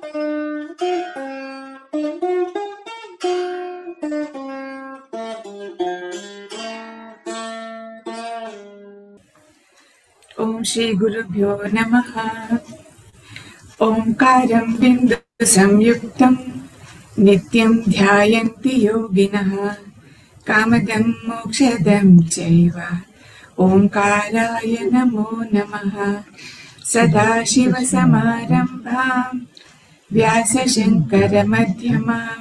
ఓం శ్రీ గురుభ్యో నమః. ఓంకారం బిందు సంయుక్తం నిత్యం ధ్యాయంతి యోగినః కామదం మోక్షదం చైవ ఓంకారాయ నమో నమః. సదాశివసమారంభాం వ్యాసశంకరమధ్యమాం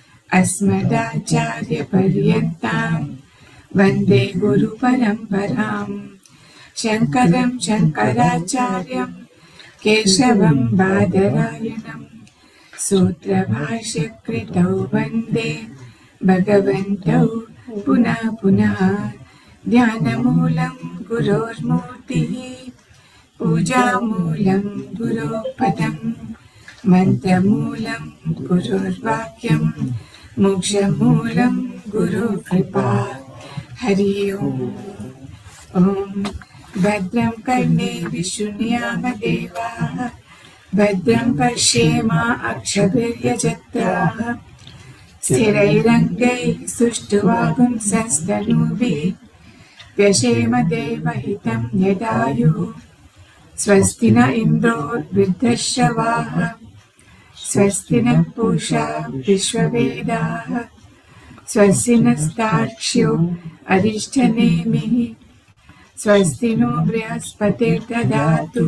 అస్మదాచార్యపర్యంతాం వందే గురుపరంపరాం. శంకరం శంకరాచార్యం కేశవం బాదరాయణం సూత్రభాష్యకృతౌ వందే భగవంతౌ పునః పునః. ధ్యానమూలం గురోర్మూర్తిః పూజామూలం గురోః పదం మంత్రమూలం గురోర్వాక్యం మోక్షమూలం గురోః కృపా. హరి ఓం. ఓం భద్రం కర్ణేభిः శృణుయామదేవాः భద్రం పశ్యేమ అక్షభిర్యజత్రాः స్థిరైరంగైः సుష్ఠువాగుంసస్తనూभिः व्यशेम देवहितं यदायुः. स्वस्ति न इन्द्रो वृद्धश्रवाः स्वस्ति नः पूषा विश्ववेदाः स्वस्ति नस्तार्क्ष्यो अरिष्ठनेमिः स्वस्ति नो बृहस्पतिर्दधातु.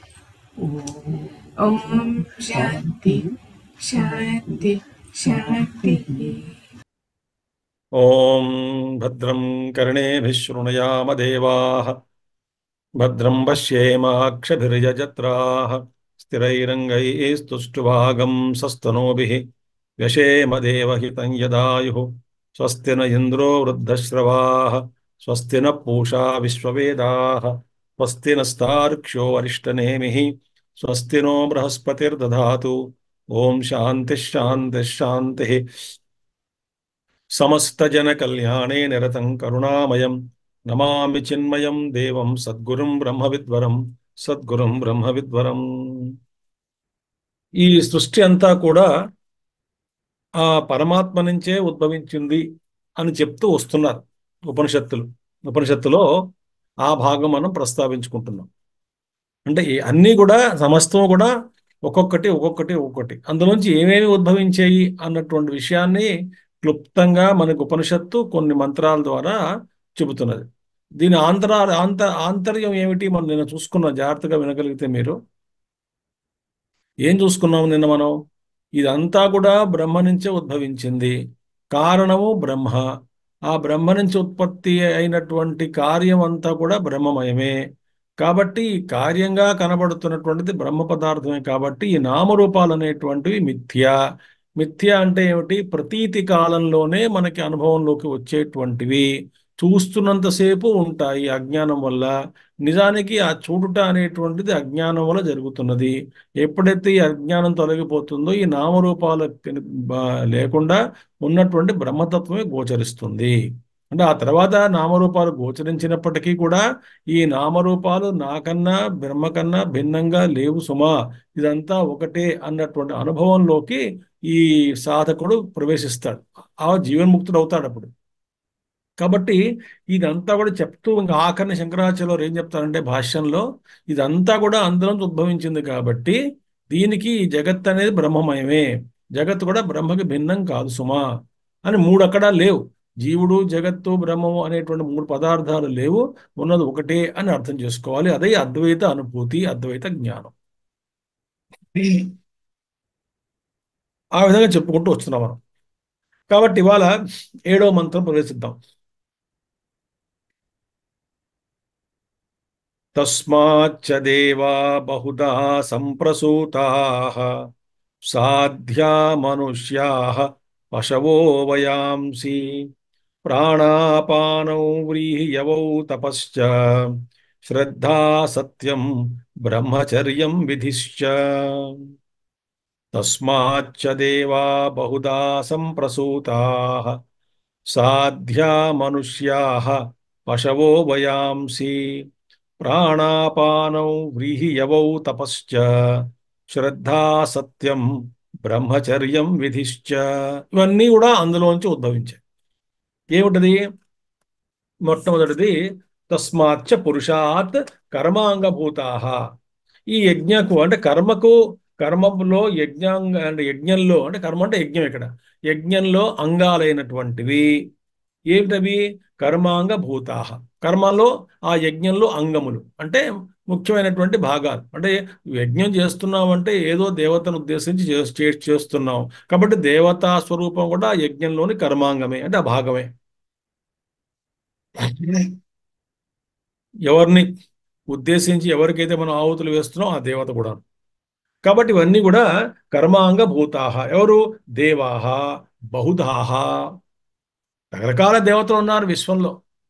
ॐ शान्ति शान्ति शान्तिः. ఓం భద్రం కర్ణేభిः శృణుయామ దేవాः భద్రం పశ్యేమాక్షభిర్యజత్రాः స్థిరైరంగైస్తుష్టువాగం సస్తనూభిः వ్యశేమ దేవహితం యదాయుः. స్వస్తి న ఇంద్రో వృద్ధశ్రవాः స్వస్తి న పూషా విశ్వవేదాः స్వస్తి నస్తార్క్ష్యో అరిష్టనేమిः స్వస్తి నో బృహస్పతిర్దధాతు. ఓం శాంతిః శాంతిః శాంతిః. సమస్తజన కళ్యాణే నిరతం కరుణామయం నమామి చిన్మయం దేవం సద్గురుం బ్రహ్మవిద్వరం సద్గురుం బ్రహ్మవిద్వరం. ఈ సృష్టి అంతా కూడా ఆ పరమాత్మ నుంచే ఉద్భవించింది అని చెప్తూ వస్తున్నారు ఉపనిషత్తులో ఆ భాగం మనం ప్రస్తావించుకుంటున్నాం. అంటే అన్నీ కూడా సమస్తం కూడా ఒక్కొక్కటి అందులోంచి ఏమేమి ఉద్భవించాయి అన్నటువంటి విషయాన్ని క్లుప్తంగా మనకు ఉపనిషత్తు కొన్ని మంత్రాల ద్వారా చెబుతున్నది. దీని ఆంతర్యం ఏమిటి మనం నిన్న చూసుకున్నాం. జాగ్రత్తగా వినగలిగితే మీరు ఏం చూసుకున్నాము నిన్న మనం? ఇదంతా కూడా బ్రహ్మ నుంచే ఉద్భవించింది. కారణము బ్రహ్మ. ఆ బ్రహ్మ నుంచి ఉత్పత్తి అయినటువంటి కార్యం అంతా కూడా బ్రహ్మమయమే. కాబట్టి కార్యంగా కనబడుతున్నటువంటిది బ్రహ్మ పదార్థమే. కాబట్టి ఈ నామరూపాలు అనేటువంటివి మిథ్య అంటే ఏమిటి? ప్రతీతి కాలంలోనే మనకి అనుభవంలోకి వచ్చేటువంటివి, చూస్తున్నంతసేపు ఉంటాయి అజ్ఞానం వల్ల. నిజానికి ఆ చూడుట అనేటువంటిది అజ్ఞానం వల్ల జరుగుతున్నది. ఎప్పుడైతే ఈ అజ్ఞానం తొలగిపోతుందో ఈ నామరూపాలు లేకుండా ఉన్నటువంటి బ్రహ్మతత్వమే గోచరిస్తుంది. అంటే ఆ తర్వాత నామరూపాలు గోచరించినప్పటికీ కూడా ఈ నామరూపాలు నాకన్నా బ్రహ్మకన్నా భిన్నంగా లేవు సుమా, ఇదంతా ఒకటే అన్నటువంటి అనుభవంలోకి ఈ సాధకుడు ప్రవేశిస్తాడు. ఆ జీవన్ముక్తుడు అవుతాడు అప్పుడు. కాబట్టి ఇదంతా కూడా చెప్తూ ఇంకా ఆఖరిని శంకరాచార్యులు ఏం చెప్తారంటే భాష్యంలో, ఇదంతా కూడా అందులోంచి ఉద్భవించింది కాబట్టి దీనికి ఈ జగత్ అనేది బ్రహ్మమయమే, జగత్తు కూడా బ్రహ్మకి భిన్నం కాదు సుమా అని మూడు అక్కడ లేవు. జీవుడు, జగత్తు, బ్రహ్మము అనేటువంటి మూడు పదార్థాలు లేవు, ఉన్నది ఒకటే అని అర్థం చేసుకోవాలి. అదే అద్వైత అనుభూతి, అద్వైత జ్ఞానం. ఆ విధంగా చెప్పుకుంటూ వస్తున్నాం మనం. కాబట్టి ఇవాళ 7వ మంత్రం ప్రవేశిద్దాం. తస్మాచ్చ దేవా బహుదా సంప్రసూతాః సాధ్యా మనుష్యాః పశవో వయాంసి ప్రాణాపానౌ వ్రీహయవౌ తపశ్చ శ్రద్ధా సత్యం బ్రహ్మచర్యం విధిశ్చ. తస్మాచ్చ దేవా బహుదా సంప్రసూతాః సాధ్యా మనుష్యాః పశవో వయాంసి ప్రాణాపానౌ వ్రీహయవౌ తపశ్చ శ్రద్ధా, సత్యం, బ్రహ్మచర్యం, విధిశ్చ. ఇవన్నీ కూడా అందులోంచి ఉద్భవించాయి. ఏమిటది? మొట్టమొదటిది తస్మాచ్చ పురుషాత్ కర్మాంగభూతాః. ఈ యజ్ఞకు అంటే కర్మకు, కర్మలో యజ్ఞాంగ అంటే యజ్ఞంలో అంటే కర్మ అంటే యజ్ఞం ఇక్కడ, యజ్ఞంలో అంగాలైనటువంటివి ఏమిటవి? కర్మాంగ భూతాః. కర్మలో ఆ యజ్ఞంలో అంగములు అంటే ముఖ్యమైనటువంటి భాగాలు. అంటే యజ్ఞం చేస్తున్నామంటే ఏదో దేవతను ఉద్దేశించి చేస్తున్నాం కాబట్టి దేవతా స్వరూపం కూడా ఆ యజ్ఞంలోని కర్మాంగమే అంటే ఆ భాగమే. ఎవరిని ఉద్దేశించి ఎవరికైతే మనం ఆహుతులు వేస్తున్నాం ఆ దేవత కూడా. కాబట్టి ఇవన్నీ కూడా కర్మాంగ భూతాహ. ఎవరు? దేవాహ, బహుధాహ. రకరకాల దేవతలు ఉన్నారు విశ్వంలో.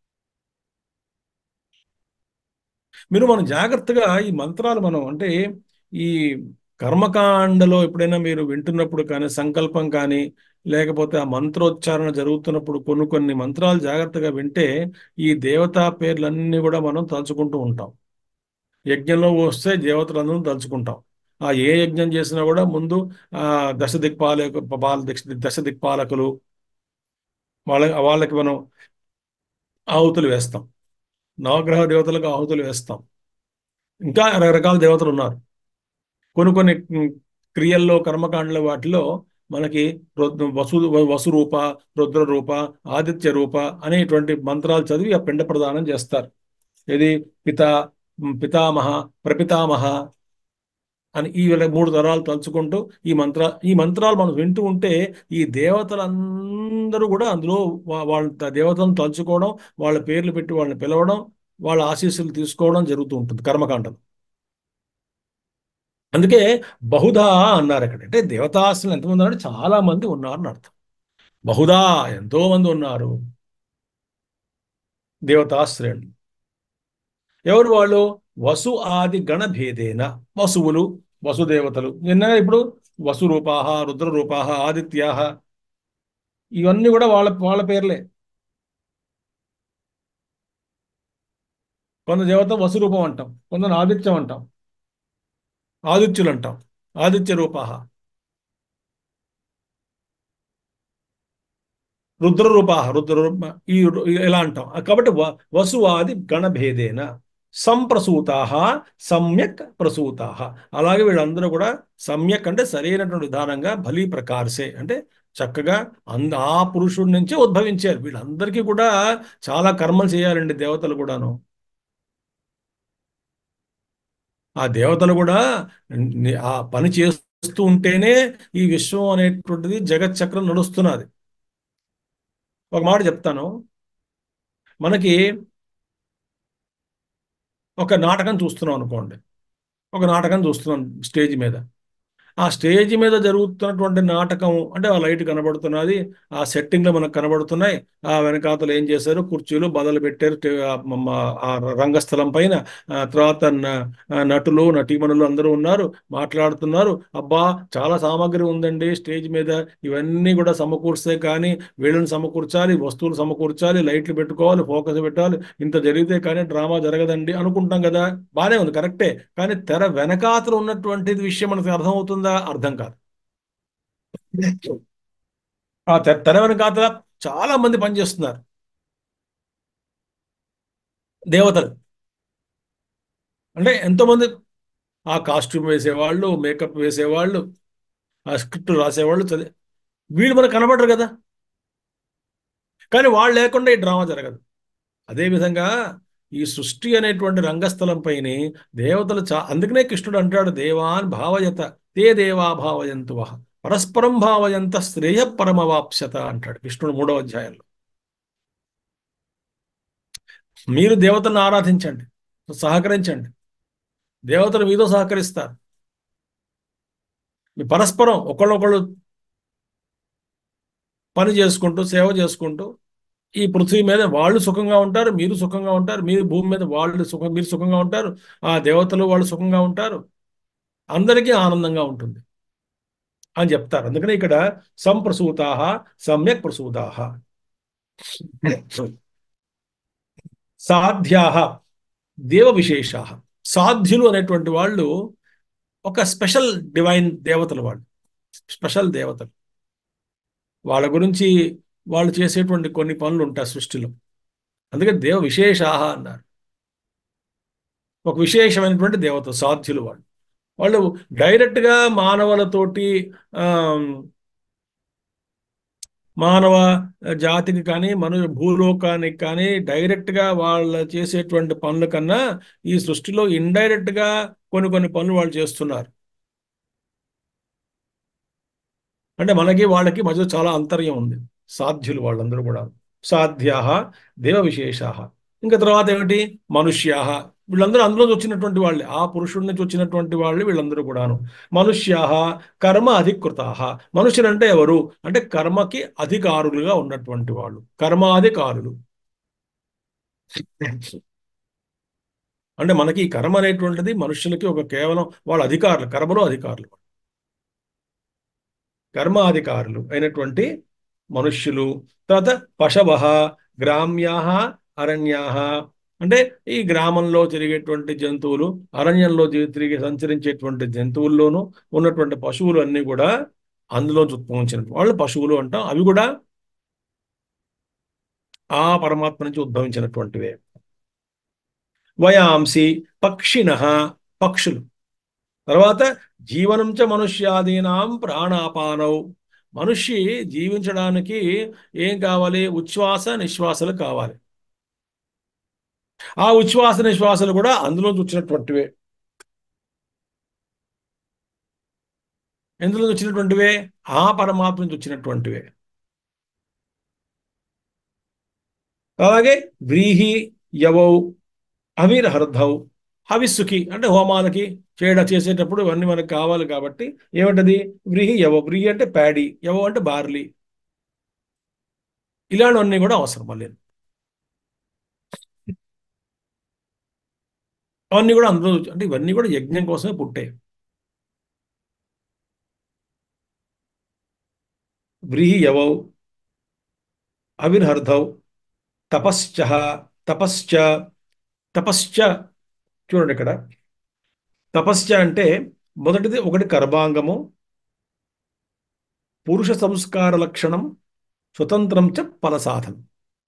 మనం జాగ్రత్తగా ఈ మంత్రాలు మనం అంటే ఈ కర్మకాండలో ఎప్పుడైనా మీరు వింటున్నప్పుడు కానీ, సంకల్పం కానీ, లేకపోతే ఆ మంత్రోచ్చారణ జరుగుతున్నప్పుడు కొన్ని కొన్ని మంత్రాలు జాగ్రత్తగా వింటే ఈ దేవతా పేర్లన్నీ కూడా మనం తలుచుకుంటూ ఉంటాం. యజ్ఞంలో వస్తే దేవతలందరం తలుచుకుంటాం. ఆ ఏ యజ్ఞం చేసినా కూడా ముందు ఆ దశ దిక్పాలక దశ దిక్పాలకులు వాళ్ళకి మనం ఆహుతులు వేస్తాం. నవగ్రహ దేవతలకు ఆహుతులు వేస్తాం. ఇంకా రకరకాల దేవతలు ఉన్నారు. కొన్ని కొన్ని క్రియల్లో, కర్మకాండల వాటిలో మనకి వసు వసురూప, రుద్రరూప, ఆదిత్య రూప అనేటువంటి మంత్రాలు చదివి ఆ పిండ ప్రదానం చేస్తారు. ఇది పిత, పితామహ, ప్రపితామహ అని ఈ మూడు తరాలు తలుచుకుంటూ ఈ మంత్రాలు మనం వింటూ ఉంటే ఈ దేవతలందరూ కూడా అందులో వాళ్ళ దేవతలను తలుచుకోవడం, వాళ్ళ పేర్లు పెట్టి వాళ్ళని పిలవడం, వాళ్ళ ఆశీస్సులు తీసుకోవడం జరుగుతూ ఉంటుంది కర్మకాండలు. అందుకే బహుధా అన్నారు అక్కడ. అంటే దేవతాశ్రులు ఎంతమంది ఉన్నారంటే చాలా మంది ఉన్నారని అర్థం. బహుధా ఎంతో మంది ఉన్నారు దేవతాశ్రయులు. ఎవరు వాళ్ళు? వసు ఆది గణ భేదేన. వసువులు, వసుదేవతలు నిన్న ఇప్పుడు వసురూపాహ, రుద్రరూపాహ, ఆదిత్యాహ ఇవన్నీ కూడా వాళ్ళ వాళ్ళ పేర్లే. కొంత దేవత వసురూపం అంటాం, కొందరు ఆదిత్యం అంటాం, ఆదిత్యులు అంటాం, ఆదిత్య రూపాహ, రుద్రరూపాహ, ఈ ఇలా అంటాం. కాబట్టి వసువాది గణభేదేన సంప్రసూతాహ, సమ్యక్ ప్రసూతాహ. అలాగే వీళ్ళందరూ కూడా సమ్యక్ అంటే సరైనటువంటి విధానంగా, బలి ప్రకార్సే అంటే చక్కగా ఆ పురుషుడి నుంచి ఉద్భవించారు. వీళ్ళందరికీ కూడా చాలా కర్మలు చేయాలండి దేవతలు కూడాను. ఆ దేవతలు కూడా ఆ పని చేస్తూ ఉంటేనే ఈ విశ్వం అనేటువంటిది జగచ్చక్రం నడుస్తున్నది. ఒక మాట చెప్తాను. మనకి ఒక నాటకం చూస్తున్నాం అనుకోండి. ఒక నాటకం చూస్తున్నాం స్టేజ్ మీద. ఆ స్టేజ్ మీద జరుగుతున్నటువంటి నాటకం అంటే ఆ లైట్ కనబడుతున్నది, ఆ సెట్టింగ్లు మనకు కనబడుతున్నాయి. ఆ వెనకాతలు ఏం చేశారు, కుర్చీలు బదలు పెట్టారు ఆ రంగస్థలం పైన. తర్వాత నటులు, నటీమణులు అందరూ ఉన్నారు, మాట్లాడుతున్నారు. అబ్బా చాలా సామాగ్రి ఉందండి స్టేజ్ మీద, ఇవన్నీ కూడా సమకూర్స్తే కానీ వీళ్ళని సమకూర్చాలి, వస్తువులు సమకూర్చాలి, లైట్లు పెట్టుకోవాలి, ఫోకస్ పెట్టాలి, ఇంత జరిగితే కానీ డ్రామా జరగదండి అనుకుంటాం కదా. బానే ఉంది, కరెక్టే. కానీ తెర వెనకాతలు ఉన్నటువంటి విషయం మనకు అర్థమవుతుందా? అర్థం కాదు. ఆ తెర వెనకాతల చాలా మంది పనిచేస్తున్నారు దేవతలు. అంటే ఎంతో మంది ఆ కాస్ట్యూమ్ వేసేవాళ్ళు, మేకప్ వేసేవాళ్ళు, ఆ స్క్రిప్ట్ రాసేవాళ్ళు వీళ్ళు మనకు కనబడరు కదా. కానీ వాళ్ళు లేకుండా ఈ డ్రామా జరగదు. అదేవిధంగా ఈ సృష్టి అనేటువంటి రంగస్థలం పైన దేవతలు అందుకనే కృష్ణుడు అంటాడు, దేవాన్ భావయత తే దేవా భావయంతు వహ పరస్పరం భావయంత శ్రేయ పరమవాప్స్యత అంటాడు కృష్ణుడు 3వ అధ్యాయంలో. మీరు దేవతలను ఆరాధించండి, సహకరించండి, దేవతలు మీతో సహకరిస్తారు. మీ పరస్పరం ఒకళ్ళొకళ్ళు పని చేసుకుంటూ, సేవ చేసుకుంటూ ఈ పృథ్వీ మీద వాళ్ళు సుఖంగా ఉంటారు, మీరు సుఖంగా ఉంటారు. మీరు భూమి మీద మీరు సుఖంగా ఉంటారు, ఆ దేవతలు వాళ్ళు సుఖంగా ఉంటారు, అందరికీ ఆనందంగా ఉంటుంది అని చెప్తారు. అందుకని ఇక్కడ సంప్రసూతాహ, సమ్యక్ ప్రసూతాహ. సాధ్యాహ దేవ విశేషాహ. సాధ్యులు అనేటువంటి వాళ్ళు ఒక స్పెషల్ డివైన్ దేవతలు వాళ్ళు, స్పెషల్ దేవతలు. వాళ్ళ గురించి వాళ్ళు చేసేటువంటి కొన్ని పనులు ఉంటాయి సృష్టిలో. అందుకే దేవ విశేషాహ అన్నారు. ఒక విశేషమైనటువంటి దేవత సాధ్యులు వాళ్ళు. వాళ్ళు డైరెక్ట్గా మానవులతోటి ఆ, మానవ జాతికి కానీ భూలోకానికి కానీ డైరెక్ట్గా వాళ్ళు చేసేటువంటి పనుల కన్నా ఈ సృష్టిలో ఇండైరెక్ట్గా కొన్ని కొన్ని పనులు వాళ్ళు చేస్తున్నారు. అంటే మనకి వాళ్ళకి మధ్య చాలా అంతర్యం ఉంది. సాధ్యులు వాళ్ళందరూ కూడా. సాధ్యాహ దేవ విశేషాహ. ఇంకా తర్వాత ఏమిటి? మనుష్యాహ. వీళ్ళందరూ అందులో వచ్చినటువంటి వాళ్ళే, ఆ పురుషుడి నుంచి వచ్చినటువంటి వాళ్ళు వీళ్ళందరూ కూడాను. మనుష్యాహ కర్మ అధికృతాహ. మనుషులంటే ఎవరు అంటే కర్మకి అధికారులుగా ఉన్నటువంటి వాళ్ళు, కర్మాధికారులు. అంటే మనకి ఈ కర్మ అనేటువంటిది మనుషులకి ఒక కేవలం వాళ్ళ అధికారులు, కర్మలో అధికారులు, కర్మాధికారులు అయినటువంటి మనుష్యులు. తర్వాత పశవః గ్రామ్యాః అరణ్యాః. అంటే ఈ గ్రామంలో తిరిగేటువంటి జంతువులు, అరణ్యంలో తిరిగి సంచరించేటువంటి జంతువుల్లోనూ ఉన్నటువంటి పశువులు అన్నీ కూడా అందులో ఉద్భవించిన వాళ్ళు పశువులు అంటాం. అవి కూడా ఆ పరమాత్మ నుంచి ఉద్భవించినటువంటివే. వయాంసి పక్షిణః పక్షులు. తర్వాత జీవనం చ మనుష్యాదీనాం ప్రాణాపానౌ. మనిషి జీవించడానికి ఏం కావాలి? ఉచ్ఛ్వాస నిశ్వాసలు కావాలి. ఆ ఉచ్ఛ్వాస నిశ్వాసలు కూడా అందులో వచ్చినటువంటివే. ఎందులో వచ్చినటువంటివే? ఆ పరమాత్మ నుంచి వచ్చినటువంటివే. అలాగే వ్రీహి యవౌ అవిర్హర్ధౌ. హవిస్సుకి అంటే హోమాలకి చేసేటప్పుడు ఇవన్నీ మనకు కావాలి కాబట్టి ఏమిటది? వ్రీహి యవ. వ్రీహి అంటే ప్యాడీ, యవ అంటే బార్లీ. ఇలాంటివన్నీ కూడా అవసరం మళ్ళీ. అవన్నీ కూడా అందులో అంటే ఇవన్నీ కూడా యజ్ఞం కోసమే పుట్టాయి. వ్రీహి యవౌ అవిర్హర్ధౌ తపశ్చ. తపశ్చ. తపశ్చ చూడండి ఇక్కడ. తపశ్చ అంటే మొదటిది ఒకటి కర్మాంగము, పురుష సంస్కార లక్షణం, స్వతంత్రం చ ఫల సాధనం.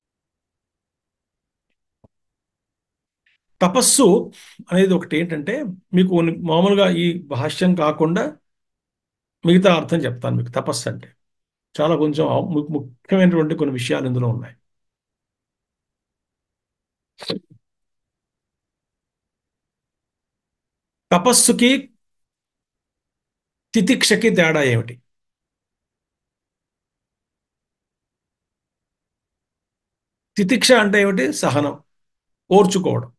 తపస్సు అనేది ఒకటి ఏంటంటే మీకు మామూలుగా ఈ భాష్యం కాకుండా మిగతా అర్థం చెప్తాను మీకు. తపస్సు అంటే చాలా కొంచెం ముఖ్యమైనటువంటి కొన్ని విషయాలు ఇందులో ఉన్నాయి. తపస్సుకి తితిక్షకి తేడా ఏమిటి? తితిక్ష అంటే ఏమిటి? సహనం, ఓర్చుకోవడం.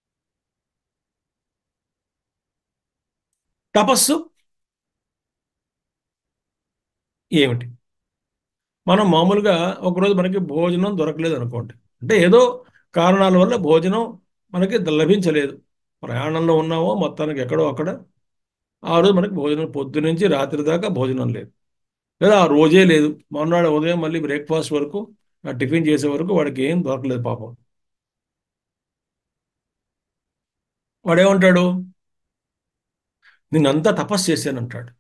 తపస్సు ఏమిటి? మనం మామూలుగా ఒకరోజు మనకి భోజనం దొరకలేదు అనుకోండి, అంటే ఏదో కారణాల వల్ల భోజనం మనకి లభించలేదు, ప్రయాణంలో ఉన్నామో మొత్తానికి ఎక్కడో అక్కడ, ఆ రోజు మనకి భోజనం పొద్దు నుంచి రాత్రి దాకా భోజనం లేదు, లేదా ఆ రోజే లేదు, మొన్నటి ఉదయం మళ్ళీ బ్రేక్ఫాస్ట్ వరకు టిఫిన్ చేసే వరకు వాడికి ఏం దొరకలేదు పాపం. వాడేమంటాడు? నిన్నంతా తపస్సు చేశానంటాడు.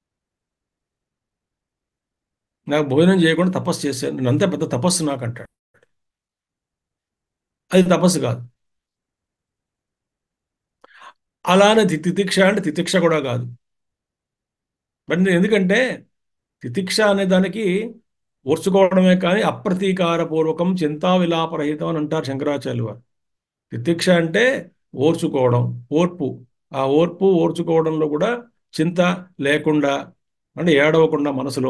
నాకు భోజనం చేయకుండా తపస్సు చేశాను, నిన్నంతా పెద్ద తపస్సు నాకు అంటాడు. అది తపస్సు కాదు. అలానే తితిక్ష అంటే తితిక్ష కూడా కాదు. మరి ఎందుకంటే తితిక్ష అనే దానికి ఓర్చుకోవడమే కానీ అప్రతీకారపూర్వకం చింతా విలాపరహితం అని అంటారు శంకరాచార్యులు వారు. తితిక్ష అంటే ఓర్చుకోవడం, ఓర్పు. ఆ ఓర్పు ఓర్చుకోవడంలో కూడా చింత లేకుండా, అంటే ఏడవకుండా మనసులో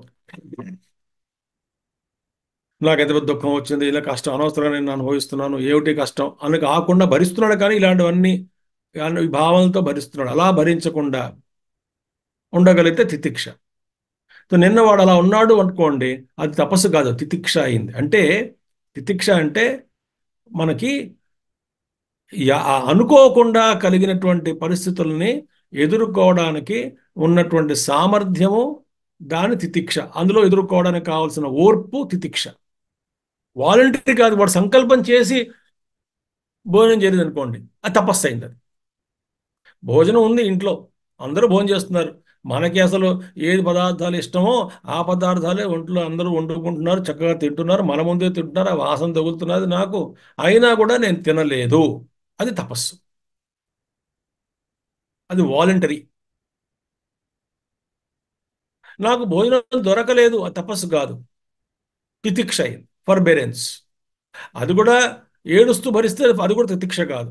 నాకు ఎంత పెద్ద దుఃఖం వచ్చింది, ఇలా కష్టం అనవసరంగా నేను అనుభవిస్తున్నాను, ఏమిటి కష్టం అని కాకుండా భరిస్తున్నాడు. కానీ ఇలాంటివన్నీ ఈ భావనలతో భరిస్తున్నాడు. అలా భరించకుండా ఉండగలిగితే తితిక్ష. సో నిన్న వాడు అలా ఉన్నాడు అనుకోండి, అది తపస్సు కాదు, తితిక్ష అయింది. అంటే తితిక్ష అంటే మనకి అనుకోకుండా కలిగినటువంటి పరిస్థితుల్ని ఎదుర్కోవడానికి ఉన్నటువంటి సామర్థ్యము, దాని తితిక్ష. అందులో ఎదుర్కోవడానికి కావాల్సిన ఓర్పు తితిక్ష. వాలంటరీ కాదు, వాడు సంకల్పం చేసి భోజనం చేయలేదు అనుకోండి, అది తపస్సు అయింది. అది భోజనం ఉంది ఇంట్లో, అందరూ భోజనం చేస్తున్నారు. మనకి అసలు ఏది పదార్థాలు ఇష్టమో ఆ పదార్థాలే ఒంట్లో అందరూ వండుకుంటున్నారు, చక్కగా తింటున్నారు, మన ముందే తింటున్నారు, ఆ వాసన తగులుతున్నది నాకు. అయినా కూడా నేను తినలేదు. అది తపస్సు. అది వాలంటరీ. నాకు భోజనం దొరకలేదు, అది తపస్సు కాదు. తితిక్ష, ఫర్బెరెన్స్. అది కూడా ఏడుస్తూ భరిస్తే అది కూడా తితిక్ష కాదు.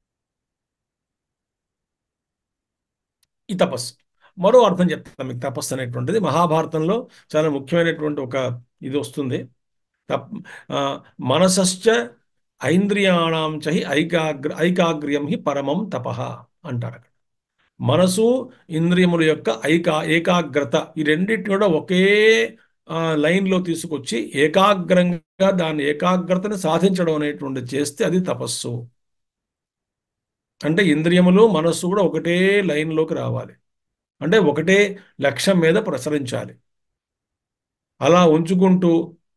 ఈ తపస్సు. మరో అర్థం చెప్తాను మీకు. తపస్సు అనేటువంటిది మహాభారతంలో చాలా ముఖ్యమైనటువంటి ఒక ఇది వస్తుంది. తప్ ఆ, మనసశ్చ ఐంద్రియాణం చహి ఐకాగ్ర్యం హి పరమం తపః అంటారు అక్కడ. మనసు, ఇంద్రియముల యొక్క ఏకాగ్రత, ఈ రెండింటిని కూడా ఒకే లైన్లో తీసుకొచ్చి ఏకాగ్రంగా దాని ఏకాగ్రతని సాధించడం అనేటువంటి చేస్తే అది తపస్సు. అంటే ఇంద్రియములు మనస్సు కూడా ఒకటే లైన్లోకి రావాలి. అంటే ఒకటే లక్ష్యం మీద ప్రసరించాలి. అలా ఉంచుకుంటూ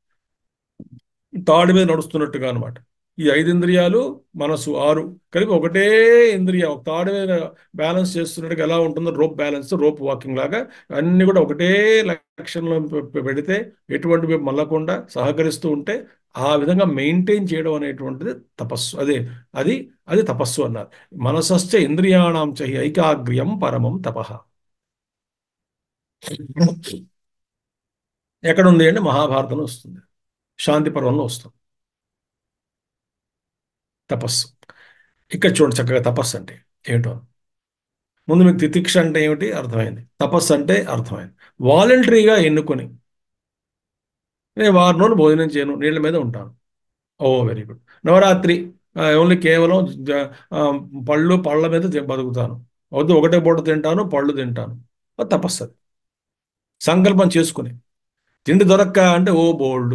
తాడు మీద నడుస్తున్నట్టుగా అనమాట. ఈ 5 ఇంద్రియాలు, మనసు 6 కలిపి ఒకటే ఇంద్రియ ఒక తాడు మీద బ్యాలెన్స్ చేస్తున్నట్టుగా ఎలా ఉంటుందో, రోప్ బ్యాలెన్స్, రోప్ వాకింగ్ లాగా అన్ని కూడా ఒకటే లక్ష్యంలో పెడితే ఎటువంటి వైపు మళ్ళకుండా సహకరిస్తూ ఉంటే ఆ విధంగా మెయింటైన్ చేయడం అనేటువంటిది తపస్సు. అది అది తపస్సు అన్నారు. మనసశ్చ ఇంద్రియాణం చహి ఐకాగ్ర్యం పరమం తపః. ఎక్కడుంది అంటే మహాభారతంలో వస్తుంది, శాంతి పర్వంలో వస్తుంది తపస్సు. ఇక్కడ చూడండి చక్కగా తపస్సు అంటే ఏమిటో. ముందు మీకు తితిక్ష అంటే ఏమిటి అర్థమైంది, తపస్సు అంటే అర్థమైంది. వాలంటరీగా ఎన్నుకొని నేను వారం రోజులు భోజనం చేయను, నీళ్ళ మీద ఉంటాను. Oh very good. Navaratri only కేవలం ఆ, పళ్ళ మీద బతుకుతాను. వద్దు ఒకటే పూట తింటాను, పళ్ళు తింటాను. అది తపస్సు. అది సంకల్పం చేసుకుని. తిండి దొరక్క అంటే ఓ బోల్డ్.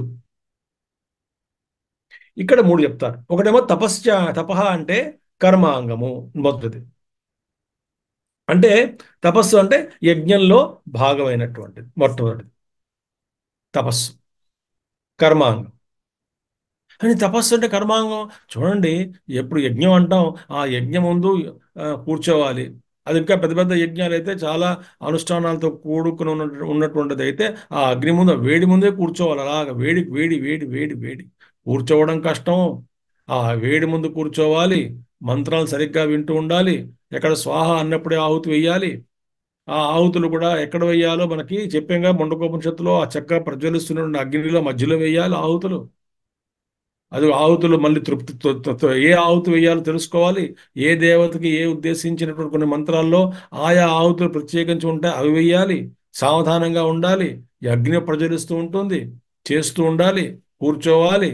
ఇక్కడ 3 చెప్తారు. ఒకటేమో తపః అంటే కర్మాంగము మొదటిది. అంటే తపస్సు అంటే యజ్ఞంలో భాగమైనటువంటిది మొట్టమొదటిది తపస్సు, కర్మాంగం. అని తపస్సు అంటే కర్మాంగం. చూడండి, ఎప్పుడు యజ్ఞం అంటాం, ఆ యజ్ఞం ముందు కూర్చోవాలి. అది ఇంకా పెద్ద పెద్ద యజ్ఞాలు అయితే చాలా అనుష్ఠానాలతో కూడుకుని ఉన్నటువంటిది అయితే ఆ అగ్ని ముందు, వేడి ముందే కూర్చోవాలి. అలాగ వేడి వేడి వేడి వేడి వేడి కూర్చోవడం కష్టం. ఆ వేడి ముందు కూర్చోవాలి, మంత్రాలు సరిగ్గా వింటూ ఉండాలి. ఎక్కడ స్వాహ అన్నప్పుడే ఆహుతి వేయాలి. ఆ ఆహుతులు కూడా ఎక్కడ వేయాలో మనకి చెప్పాంగా ముండకోపనిషత్తులో, ఆ చక్కగా ప్రజ్వలిస్తున్న అగ్నిలో మధ్యలో వేయాలి ఆహుతులు. అది ఆహుతులు మళ్ళీ ఏ ఆహుతి వేయాలో తెలుసుకోవాలి. ఏ దేవతకి ఏ ఉద్దేశించినటువంటి కొన్ని మంత్రాల్లో ఆయా ఆహుతులు ప్రత్యేకించి ఉంటాయి, అవి వేయాలి. సావధానంగా ఉండాలి. ఈ అగ్ని ప్రజ్వలిస్తూ ఉంటుంది, చేస్తూ ఉండాలి, కూర్చోవాలి.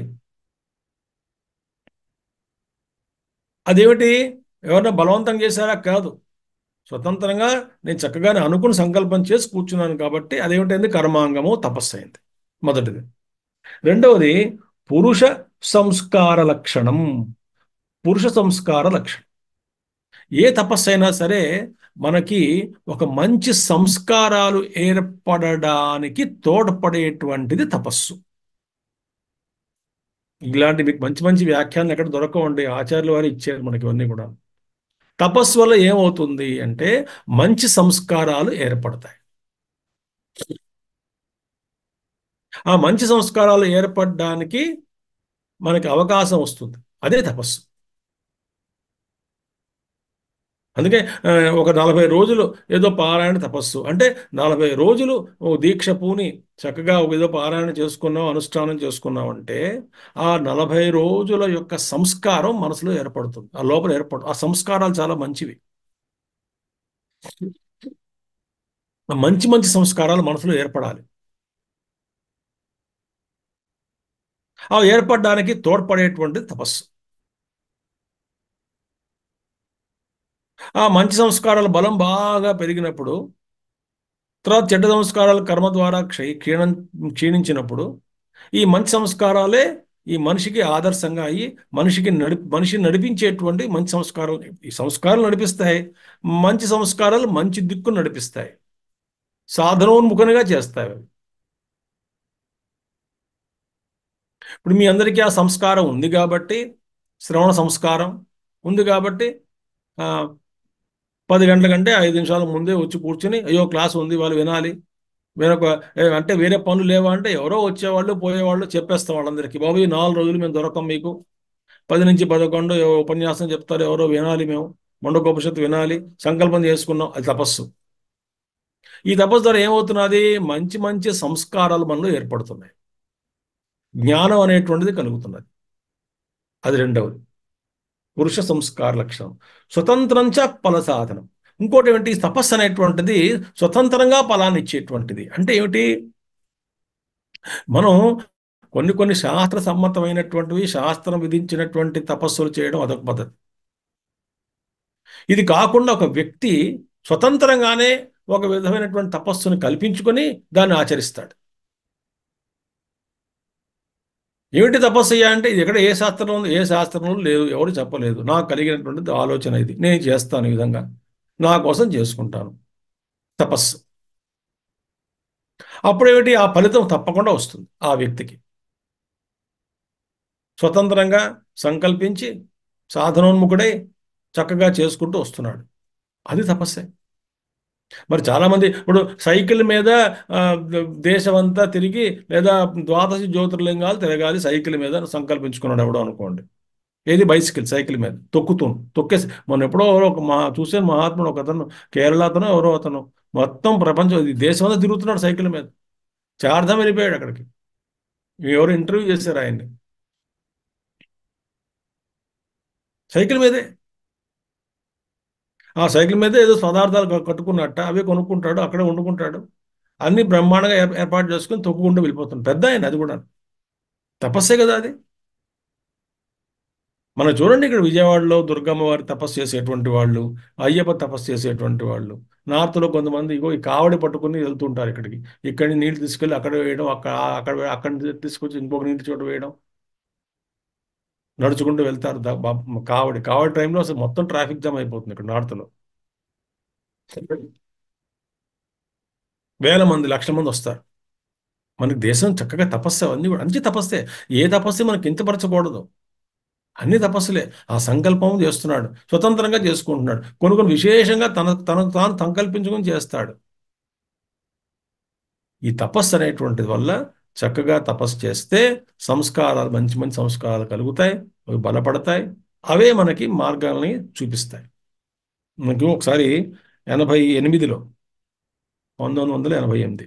అదేమిటి, ఎవరన్నా బలవంతం చేశారా? కాదు. స్వతంత్రంగా నేను చక్కగానే అనుకుని సంకల్పం చేసి కూర్చున్నాను కాబట్టి అదేమిటైంది, కర్మాంగము తపస్సు అయింది మొదటిది. రెండవది పురుష సంస్కార లక్షణం. పురుష సంస్కార లక్షణం. ఏ తపస్సు అయినా సరే మనకి ఒక మంచి సంస్కారాలు ఏర్పడడానికి తోడ్పడేటువంటిది తపస్సు. ఇలాంటి మీకు మంచి మంచి వ్యాఖ్యానాలు ఎక్కడ దొరకవండి, ఆచార్యుల వారు ఇచ్చారు మనకి ఇవన్నీ కూడా. తపస్సు వల్ల ఏమవుతుంది అంటే మంచి సంస్కారాలు ఏర్పడతాయి. ఆ మంచి సంస్కారాలు ఏర్పడడానికి మనకి అవకాశం వస్తుంది. అదే తపస్సు. అందుకే ఒక 40 రోజులు ఏదో పారాయణ తపస్సు అంటే 40 రోజులు ఓ దీక్ష పూని చక్కగా ఒక ఏదో పారాయణ చేసుకున్నాం, అనుష్ఠానం చేసుకున్నాం అంటే ఆ 40 రోజుల యొక్క సంస్కారం మనసులో ఏర్పడుతుంది, ఆ లోపల ఆ సంస్కారాలు చాలా మంచివి. మంచి మంచి సంస్కారాలు మనసులో ఏర్పడాలి. ఆ ఏర్పడడానికి తోడ్పడేటువంటి తపస్సు. ఆ మంచి సంస్కారాల బలం బాగా పెరిగినప్పుడు, తర్వాత చెడ్డ సంస్కారాలు కర్మ ద్వారా క్షీణించినప్పుడు ఈ మంచి సంస్కారాలే ఈ మనిషికి ఆదర్శంగా అయ్యి మనిషిని నడిపించేటువంటి మంచి సంస్కారం. ఈ సంస్కారాలు నడిపిస్తాయి. మంచి సంస్కారాలు మంచి దిక్కు నడిపిస్తాయి, సాధనోన్ముఖంగా చేస్తాయి. ఇప్పుడు మీ అందరికీ ఆ సంస్కారం ఉంది కాబట్టి, శ్రవణ సంస్కారం ఉంది కాబట్టి 10 గంటల కంటే 5 నిమిషాల ముందే వచ్చి కూర్చుని అయ్యో క్లాస్ ఉంది వాళ్ళు వినాలి, వేరొక అంటే వేరే పనులు లేవా అంటే ఎవరో వచ్చేవాళ్ళు పోయేవాళ్ళు చెప్పేస్తాం వాళ్ళందరికీ, బాబు ఈ 4 రోజులు మేము దొరకం మీకు, 10 నుంచి 11 ఉపన్యాసం చెప్తారు, ఎవరో వినాలి, మేము ముండకోపనిషత్తు వినాలి, సంకల్పం చేసుకున్నాం. అది తపస్సు. ఈ తపస్సు ద్వారా ఏమవుతున్నది? మంచి మంచి సంస్కారాలు మనలో ఏర్పడుతున్నాయి, జ్ఞానం అనేటువంటిది కలుగుతున్నది. అది రెండవది పురుష సంస్కార లక్షణం. స్వతంత్రంచ ఫల సాధనం. ఇంకోటి ఏమిటి? తపస్సు అనేటువంటిది స్వతంత్రంగా ఫలాన్ని ఇచ్చేటువంటిది. అంటే ఏమిటి? మనం కొన్ని కొన్ని శాస్త్ర సమ్మతమైనటువంటివి, శాస్త్రం విధించినటువంటి తపస్సులు చేయడం అదొక పద్ధతి. ఇది కాకుండా ఒక వ్యక్తి స్వతంత్రంగానే ఒక విధమైనటువంటి తపస్సును కల్పించుకొని దాన్ని ఆచరిస్తాడు. ఏమిటి తపస్సు అంటే ఇది ఎక్కడ ఏ శాస్త్రంలో లేదు, ఎవరు చెప్పలేదు, నాకు కలిగినటువంటి ఆలోచన ఇది, నేను చేస్తాను, ఈ విధంగా నా కోసం చేసుకుంటాను తపస్సు. అప్పుడేమిటి? ఆ ఫలితం తప్పకుండా వస్తుంది ఆ వ్యక్తికి. స్వతంత్రంగా సంకల్పించి సాధనోన్ముఖుడై చక్కగా చేసుకుంటూ వస్తున్నాడు. అది తపస్సే. మరి చాలామంది ఇప్పుడు సైకిల్ మీద దేశమంతా తిరిగి, లేదా ద్వాదశ జ్యోతిర్లింగాలు తిరగాలి సైకిల్ మీద సంకల్పించుకున్నాడు ఎవడో అనుకోండి. ఏది? బైసికల్, సైకిల్ మీద తొక్కేసి మొన్న ఎప్పుడో ఎవరో ఒక చూసే మహాత్ముడు ఒక అతను, కేరళ అతను ఎవరో అతను, మొత్తం ప్రపంచం దేశం అంతా తిరుగుతున్నాడు సైకిల్ మీద, చార్ధాం వెళ్ళిపోయాడు అక్కడికి. ఎవరు ఇంటర్వ్యూ చేశారు ఆయన్ని, సైకిల్ మీదే. ఆ సైకిల్ మీద ఏదో పదార్థాలు కట్టుకున్నట్ట, అవే కొనుక్కుంటాడు, అక్కడే వండుకుంటాడు, అన్ని బ్రహ్మాండంగా ఏర్పాటు చేసుకుని తొక్కుకుంటూ వెళ్ళిపోతాడు. పెద్ద ఆయన, అది కూడా తపస్సే కదా అది. మనం చూడండి ఇక్కడ విజయవాడలో దుర్గమ్మ వారి తపస్సు చేసేటువంటి వాళ్ళు, అయ్యప్ప తపస్సు చేసేటువంటి వాళ్ళు, నార్త్లో కొంతమంది ఇగో ఈ కావడి పట్టుకుని వెళ్తుంటారు ఇక్కడికి, ఇక్కడి నీళ్ళు తీసుకెళ్ళి అక్కడ వేయడం, అక్కడ తీసుకొచ్చి ఇంకొక నీటి చోట వేయడం, నడుచుకుంటూ వెళ్తారు. కావడి టైంలో అసలు మొత్తం ట్రాఫిక్ జామ్ అయిపోతుంది ఇక్కడ నార్త్లో. వేల మంది, లక్షల మంది వస్తారు. మనకి దేశం చక్కగా తపస్సు, అన్నీ కూడా మంచి తపస్సే. ఏ తపస్సు మనకి కించపరచకూడదు, అన్ని తపస్సులే. ఆ సంకల్పం చేస్తున్నాడు, స్వతంత్రంగా చేసుకుంటున్నాడు, కొన్ని కొన్ని విశేషంగా తనకు తాను సంకల్పించుకొని చేస్తాడు. ఈ తపస్సు అనేటువంటిది వల్ల చక్కగా తపస్సు చేస్తే సంస్కారాలు, మంచి మంచి సంస్కారాలు కలుగుతాయి, అవి బలపడతాయి, అవే మనకి మార్గాల్ని చూపిస్తాయి. మనకు ఒకసారి 88లో 1988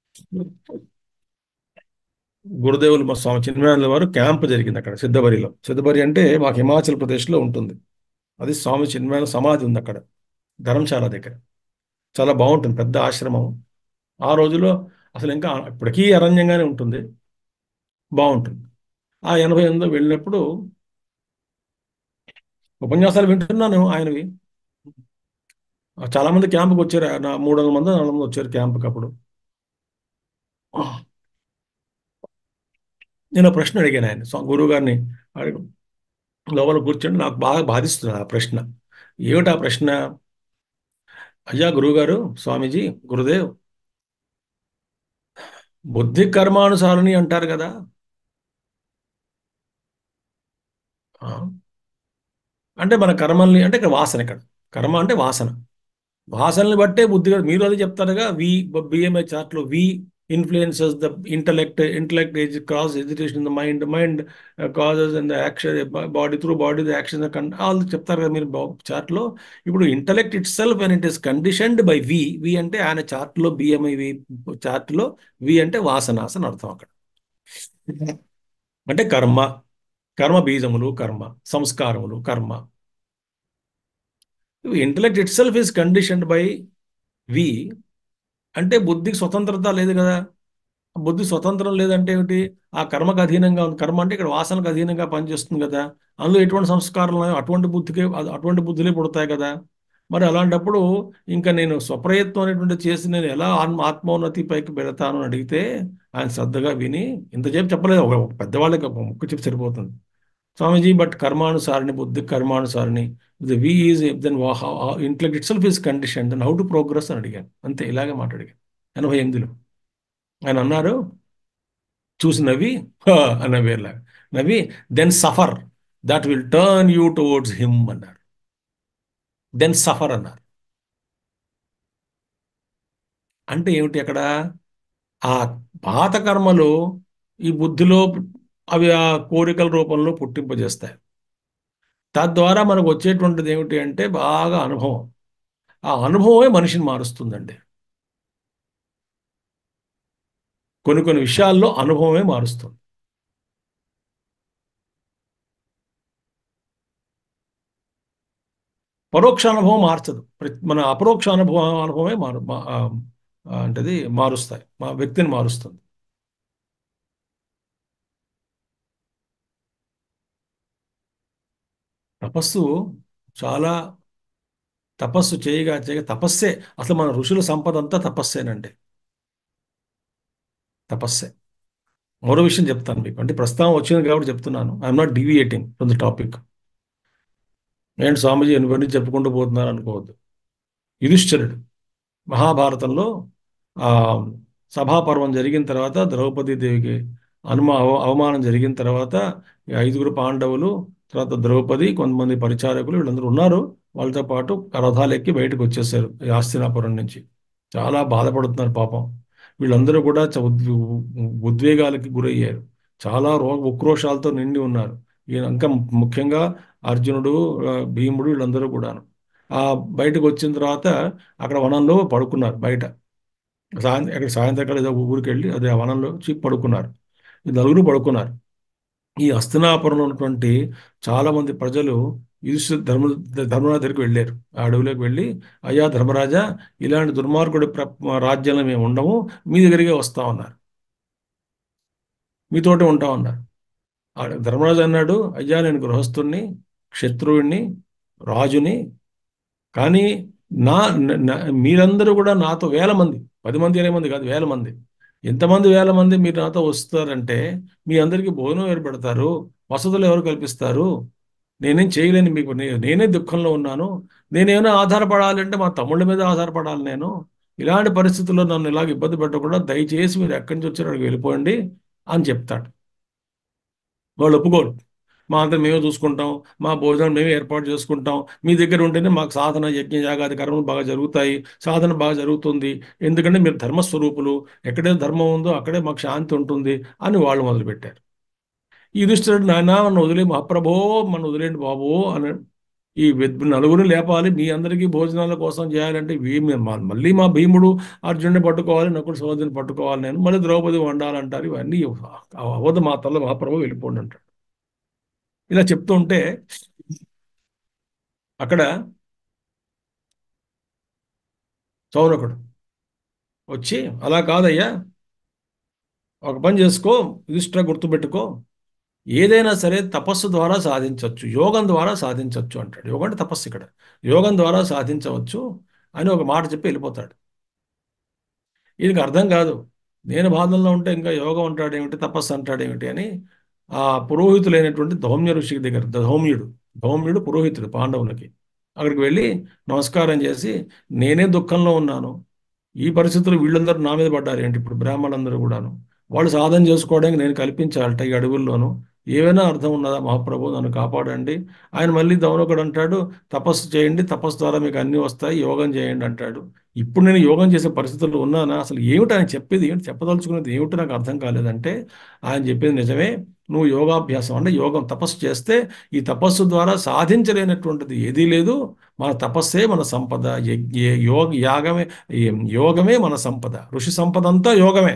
గురుదేవులు మా స్వామి చిన్మయానంద వారు క్యాంప్ జరిగింది అక్కడ సిద్ధబరిలో. సిద్ధబరి అంటే మాకు హిమాచల్ ప్రదేశ్లో ఉంటుంది. అది స్వామి చిన్మయానంద సమాధి ఉంది అక్కడ, ధర్మశాల దగ్గర. చాలా బాగుంటుంది, పెద్ద ఆశ్రమం. ఆ రోజుల్లో అసలు ఇంకా ఇప్పటికీ అరణ్యంగానే ఉంటుంది, బాగుంటుంది. ఆ 88లో వెళ్ళినప్పుడు ఉపన్యాసాలు వింటున్నాను ఆయనవి. చాలా మంది క్యాంపుకి వచ్చారు, 300 మంది 400 మంది వచ్చారు క్యాంపుకి. అప్పుడు నేను ఆ ప్రశ్న అడిగాను ఆయన, గురువు గారిని అడిగి లోపల కూర్చొని, నాకు బాగా బాధిస్తుంది ఆ ప్రశ్న. ఏమిటి ఆ ప్రశ్న? అయ్యా గురువుగారు, స్వామీజీ, గురుదేవ్, బుద్ధి కర్మానుసారిణి అంటారు కదా, అంటే మన కర్మల్ని, అంటే ఇక్కడ వాసన, ఇక్కడ కర్మ అంటే వాసన, వాసనల్ని బట్టే బుద్ధి. మీరు అది చెప్తారుగా, బిఎంఐ చార్ట్లో V influences the intellect age cause agitation in the mind causes and action body through body the action all చెప్తారు కదా మీరు చార్ట్లో. ఇప్పుడు intellect itself and it is conditioned by V అంటే ఆయన చార్ట్లో, బిఎంఐ వి చార్ట్లో వి అంటే వాసనాస్ అని అర్థం అక్కడ. అంటే కర్మ బీజములు, సంస్కారములు, కర్మ. Intellect itself is conditioned by V అంటే బుద్ధికి స్వతంత్రత లేదు కదా. బుద్ధి స్వతంత్రం లేదంటే ఏమిటి? ఆ కర్మకు అధీనంగా ఉంది. కర్మ అంటే ఇక్కడ వాసనకు అధీనంగా పనిచేస్తుంది కదా. అందులో ఎటువంటి సంస్కారాలు ఉన్నాయో అటువంటి బుద్ధులే పుడతాయి కదా. మరి అలాంటప్పుడు ఇంకా నేను స్వప్రయత్నం అనేటువంటి చేసి నేను ఎలా ఆత్మోన్నతి పైకి వెళతాను అని అడిగితే ఆయన శ్రద్ధగా విని, ఇంతసేపు చెప్పలేదు, ఒక పెద్దవాళ్ళకి ఒక ముక్కు చెప్పి సరిపోతుంది. స్వామీజీ, బట్ కర్మానుసారిని, బుద్ధి కర్మానుసారిని, the V is then intellect itself is condition, then how to progress అని అడిగాను. అంతే, ఇలాగే మాట్లాడిగాను 88లో. ఆయన అన్నారు, చూసి నవ్వి అన్న వేర్లాగా నవ్వి, then suffer that will turn you towards him అన్నారు. దెన్ సఫర్ అన్నారు. అంటే ఏమిటి అక్కడ? ఆ పాత కర్మలు ఈ బుద్ధిలో అవి ఆ కోరికల రూపంలో పుట్టింపజేస్తాయి. తద్వారా మనకు వచ్చేటువంటిది ఏమిటి అంటే బాగా అనుభవం. ఆ అనుభవమే మనిషిని మారుస్తుందండి. కొన్ని కొన్ని విషయాల్లో అనుభవమే మారుస్తుంది. పరోక్ష అనుభవం మార్చదు. మన అపరోక్ష అనుభవమే అంటది మారుస్తాయి, మా వ్యక్తిని మారుస్తుంది. తపస్సు చాలా తపస్సు చేయగా చేయగా తపస్సే. అసలు మన ఋషుల సంపద అంతా తపస్సేనండి. తపస్సే. మరో విషయం చెప్తాను మీకు, అంటే ప్రస్తావన వచ్చింది కాబట్టి చెప్తున్నాను. I'm not deviating from the topic. నేను స్వామీజీ ఎన్ని చెప్పుకుంటూ పోతున్నారు అనుకోవద్దు. యుధిష్ఠిరుడు మహాభారతంలో ఆ సభాపర్వం జరిగిన తర్వాత ద్రౌపదీ దేవికి అవమానం జరిగిన తర్వాత ఈ ఐదుగురు పాండవులు, తర్వాత ద్రౌపది, కొంతమంది పరిచారకులు వీళ్ళందరూ ఉన్నారు. వాళ్ళతో పాటు రథాలు ఎక్కి బయటకు వచ్చేసారు ఈ హస్తినాపురం నుంచి. చాలా బాధపడుతున్నారు పాపం. వీళ్ళందరూ కూడా ఉద్వేగాలకి గురయ్యారు. చాలా ఉక్రోషాలతో నిండి ఉన్నారు. ఈయన ఇంకా ముఖ్యంగా అర్జునుడు, భీముడు వీళ్ళందరూ కూడాను. ఆ బయటకు వచ్చిన తర్వాత అక్కడ వనంలో పడుకున్నారు బయట. అక్కడ సాయంత్రకాలం ఏదో ఊరికి వెళ్ళి అదే ఆ వనంలో పడుకున్నారు. ఈ నలుగురు పడుకున్నారు. ఈ హస్తినాపురంలో ఉన్నటువంటి చాలా మంది ప్రజలు యుధిష్ఠిర ధర్మరాజు దగ్గరికి వెళ్ళారు. ఆ అడవిలోకి వెళ్ళి, అయ్యా ధర్మరాజా, ఇలాంటి దుర్మార్గుడి రాజ్యంలో మేము ఉండము, మీ దగ్గరికి వస్తా ఉన్నారు, మీతోటే ఉంటా ఉన్నారు. ధర్మరాజు అన్నాడు, అయ్యా నేను గృహస్థుణ్ణి, క్షత్రువుణ్ణి, రాజుని. కానీ నా మీరందరూ కూడా నాతో వేల మంది, 10 మంది 20 మంది కాదు, వేల మంది. ఎంతమంది వేల మంది మీరు నాతో వస్తారంటే మీ అందరికీ భోజనం ఎవరు పెడతారు, వసతులు ఎవరు కల్పిస్తారు? నేనేం చేయలేను మీకు, నేనే దుఃఖంలో ఉన్నాను. నేనేమైనా ఆధారపడాలంటే మా తమ్ముళ్ళ మీద ఆధారపడాలి నేను. ఇలాంటి పరిస్థితుల్లో నన్ను ఇలాగ ఇబ్బంది పెట్టకుండా దయచేసి మీరు ఎక్కడి నుంచి వచ్చారో అక్కడికి వెళ్ళిపోండి అని చెప్తాడు. వాళ్ళు ఒప్పుకోరు. మా అంతా మేమే చూసుకుంటాం, మా భోజనం మేమే ఏర్పాటు చేసుకుంటాం, మీ దగ్గర ఉంటేనే మాకు సాధన యజ్ఞ యాగాది కర్మలు బాగా జరుగుతాయి, సాధన బాగా జరుగుతుంది, ఎందుకంటే మీరు ధర్మస్వరూపులు, ఎక్కడే ధర్మం ఉందో అక్కడే మాకు శాంతి ఉంటుంది అని వాళ్ళు మొదలుపెట్టారు. ఈ యుధిష్ఠిరుడు, నాయనా నన్ను వదిలే మహాప్రభో, మన వదిలేండి బాబు అని. ఈ నలుగురు లేపాలి, మీ అందరికీ భోజనాల కోసం చేయాలంటే మళ్ళీ మా భీముడు అర్జునుడిని పట్టుకోవాలి, నకుడు సహోదరుని పట్టుకోవాలి, నేను మళ్ళీ ద్రౌపది వండాలంటారు. ఇవన్నీ అవదు మా తల్ల మహాప్రభు వెళ్ళిపోండి అంటాడు. ఇలా చెప్తూ ఉంటే అక్కడ చౌనకుడు వచ్చి, అలా కాదయ్యా, ఒక పని చేసుకో, యుధిష్ఠిర గుర్తుపెట్టుకో, ఏదైనా సరే తపస్సు ద్వారా సాధించవచ్చు, యోగం ద్వారా సాధించవచ్చు అంటాడు. యోగం అంటే తపస్సు ఇక్కడ. యోగం ద్వారా సాధించవచ్చు అని ఒక మాట చెప్పి వెళ్ళిపోతాడు. ఈయనకి అర్థం కాదు. నేను బాధల్లో ఉంటే ఇంకా యోగం అంటాడేమిటి, తపస్సు అంటాడేమిటి అని ఆ పురోహితులైనటువంటి ధౌమ్య ఋషికి దగ్గర, ధౌమ్యుడు పురోహితుడు పాండవులకి, అక్కడికి వెళ్ళి నమస్కారం చేసి, నేనే దుఃఖంలో ఉన్నాను, ఈ పరిస్థితులు వీళ్ళందరూ నా మీద పడ్డారు ఏంటి, ఇప్పుడు బ్రాహ్మణులందరూ కూడాను వాళ్ళు సాధన చేసుకోవడానికి నేను కల్పించాలట ఈ అడవుల్లోనూ, ఏమైనా అర్థం ఉన్నదా మహాప్రభు, నన్ను కాపాడండి. ఆయన మళ్ళీ దౌనకుడు అంటాడు, తపస్సు చేయండి, తపస్సు ద్వారా మీకు అన్నీ వస్తాయి, యోగం చేయండి అంటాడు. ఇప్పుడు నేను యోగం చేసే పరిస్థితుల్లో ఉన్నానా? అసలు ఏమిటి ఆయన చెప్పేది, ఏమిటి చెప్పదలుచుకునేది ఏమిటి నాకు అర్థం కాలేదంటే, ఆయన చెప్పేది నిజమే, నువ్వు యోగాభ్యాసం అంటే యోగం తపస్సు చేస్తే ఈ తపస్సు ద్వారా సాధించలేనటువంటిది ఏదీ లేదు, మన తపస్సే మన సంపద, యాగమే, యోగమే మన సంపద, ఋషి సంపద అంతా యోగమే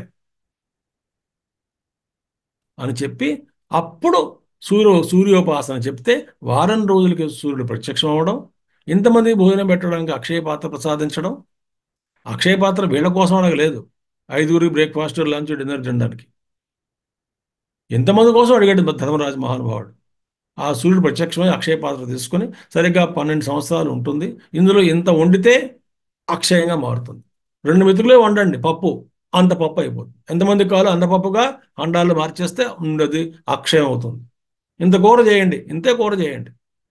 అని చెప్పి, అప్పుడు సూర్యోపాసన చెప్తే వారం రోజులకి సూర్యుడు ప్రత్యక్షం అవ్వడం, ఇంతమంది భోజనం పెట్టడానికి అక్షయ పాత్ర ప్రసాదించడం. అక్షయ పాత్ర వీళ్ళ కోసం అడగలేదు, ఐదుగురికి బ్రేక్ఫాస్ట్ లంచ్ డిన్నర్ తినడానికి ఎంతమంది కోసం అడిగాడు ధర్మరాజు మహానుభావుడు. ఆ సూర్యుడు ప్రత్యక్షమై అక్షయ పాత్ర తీసుకొని సరిగ్గా 12 సంవత్సరాలు ఉంటుంది, ఇందులో ఎంత వండితే అక్షయంగా మారుతుంది. 2 మెతుకులే వండండి పప్పు, అంత పప్పు అయిపోతుంది. ఎంతమంది కావాలో అంత పప్పుగా అండాలు మార్చేస్తే ఉండదు, అక్షయం అవుతుంది. ఇంత కూర చేయండి, ఇంతే కూర చేయండి,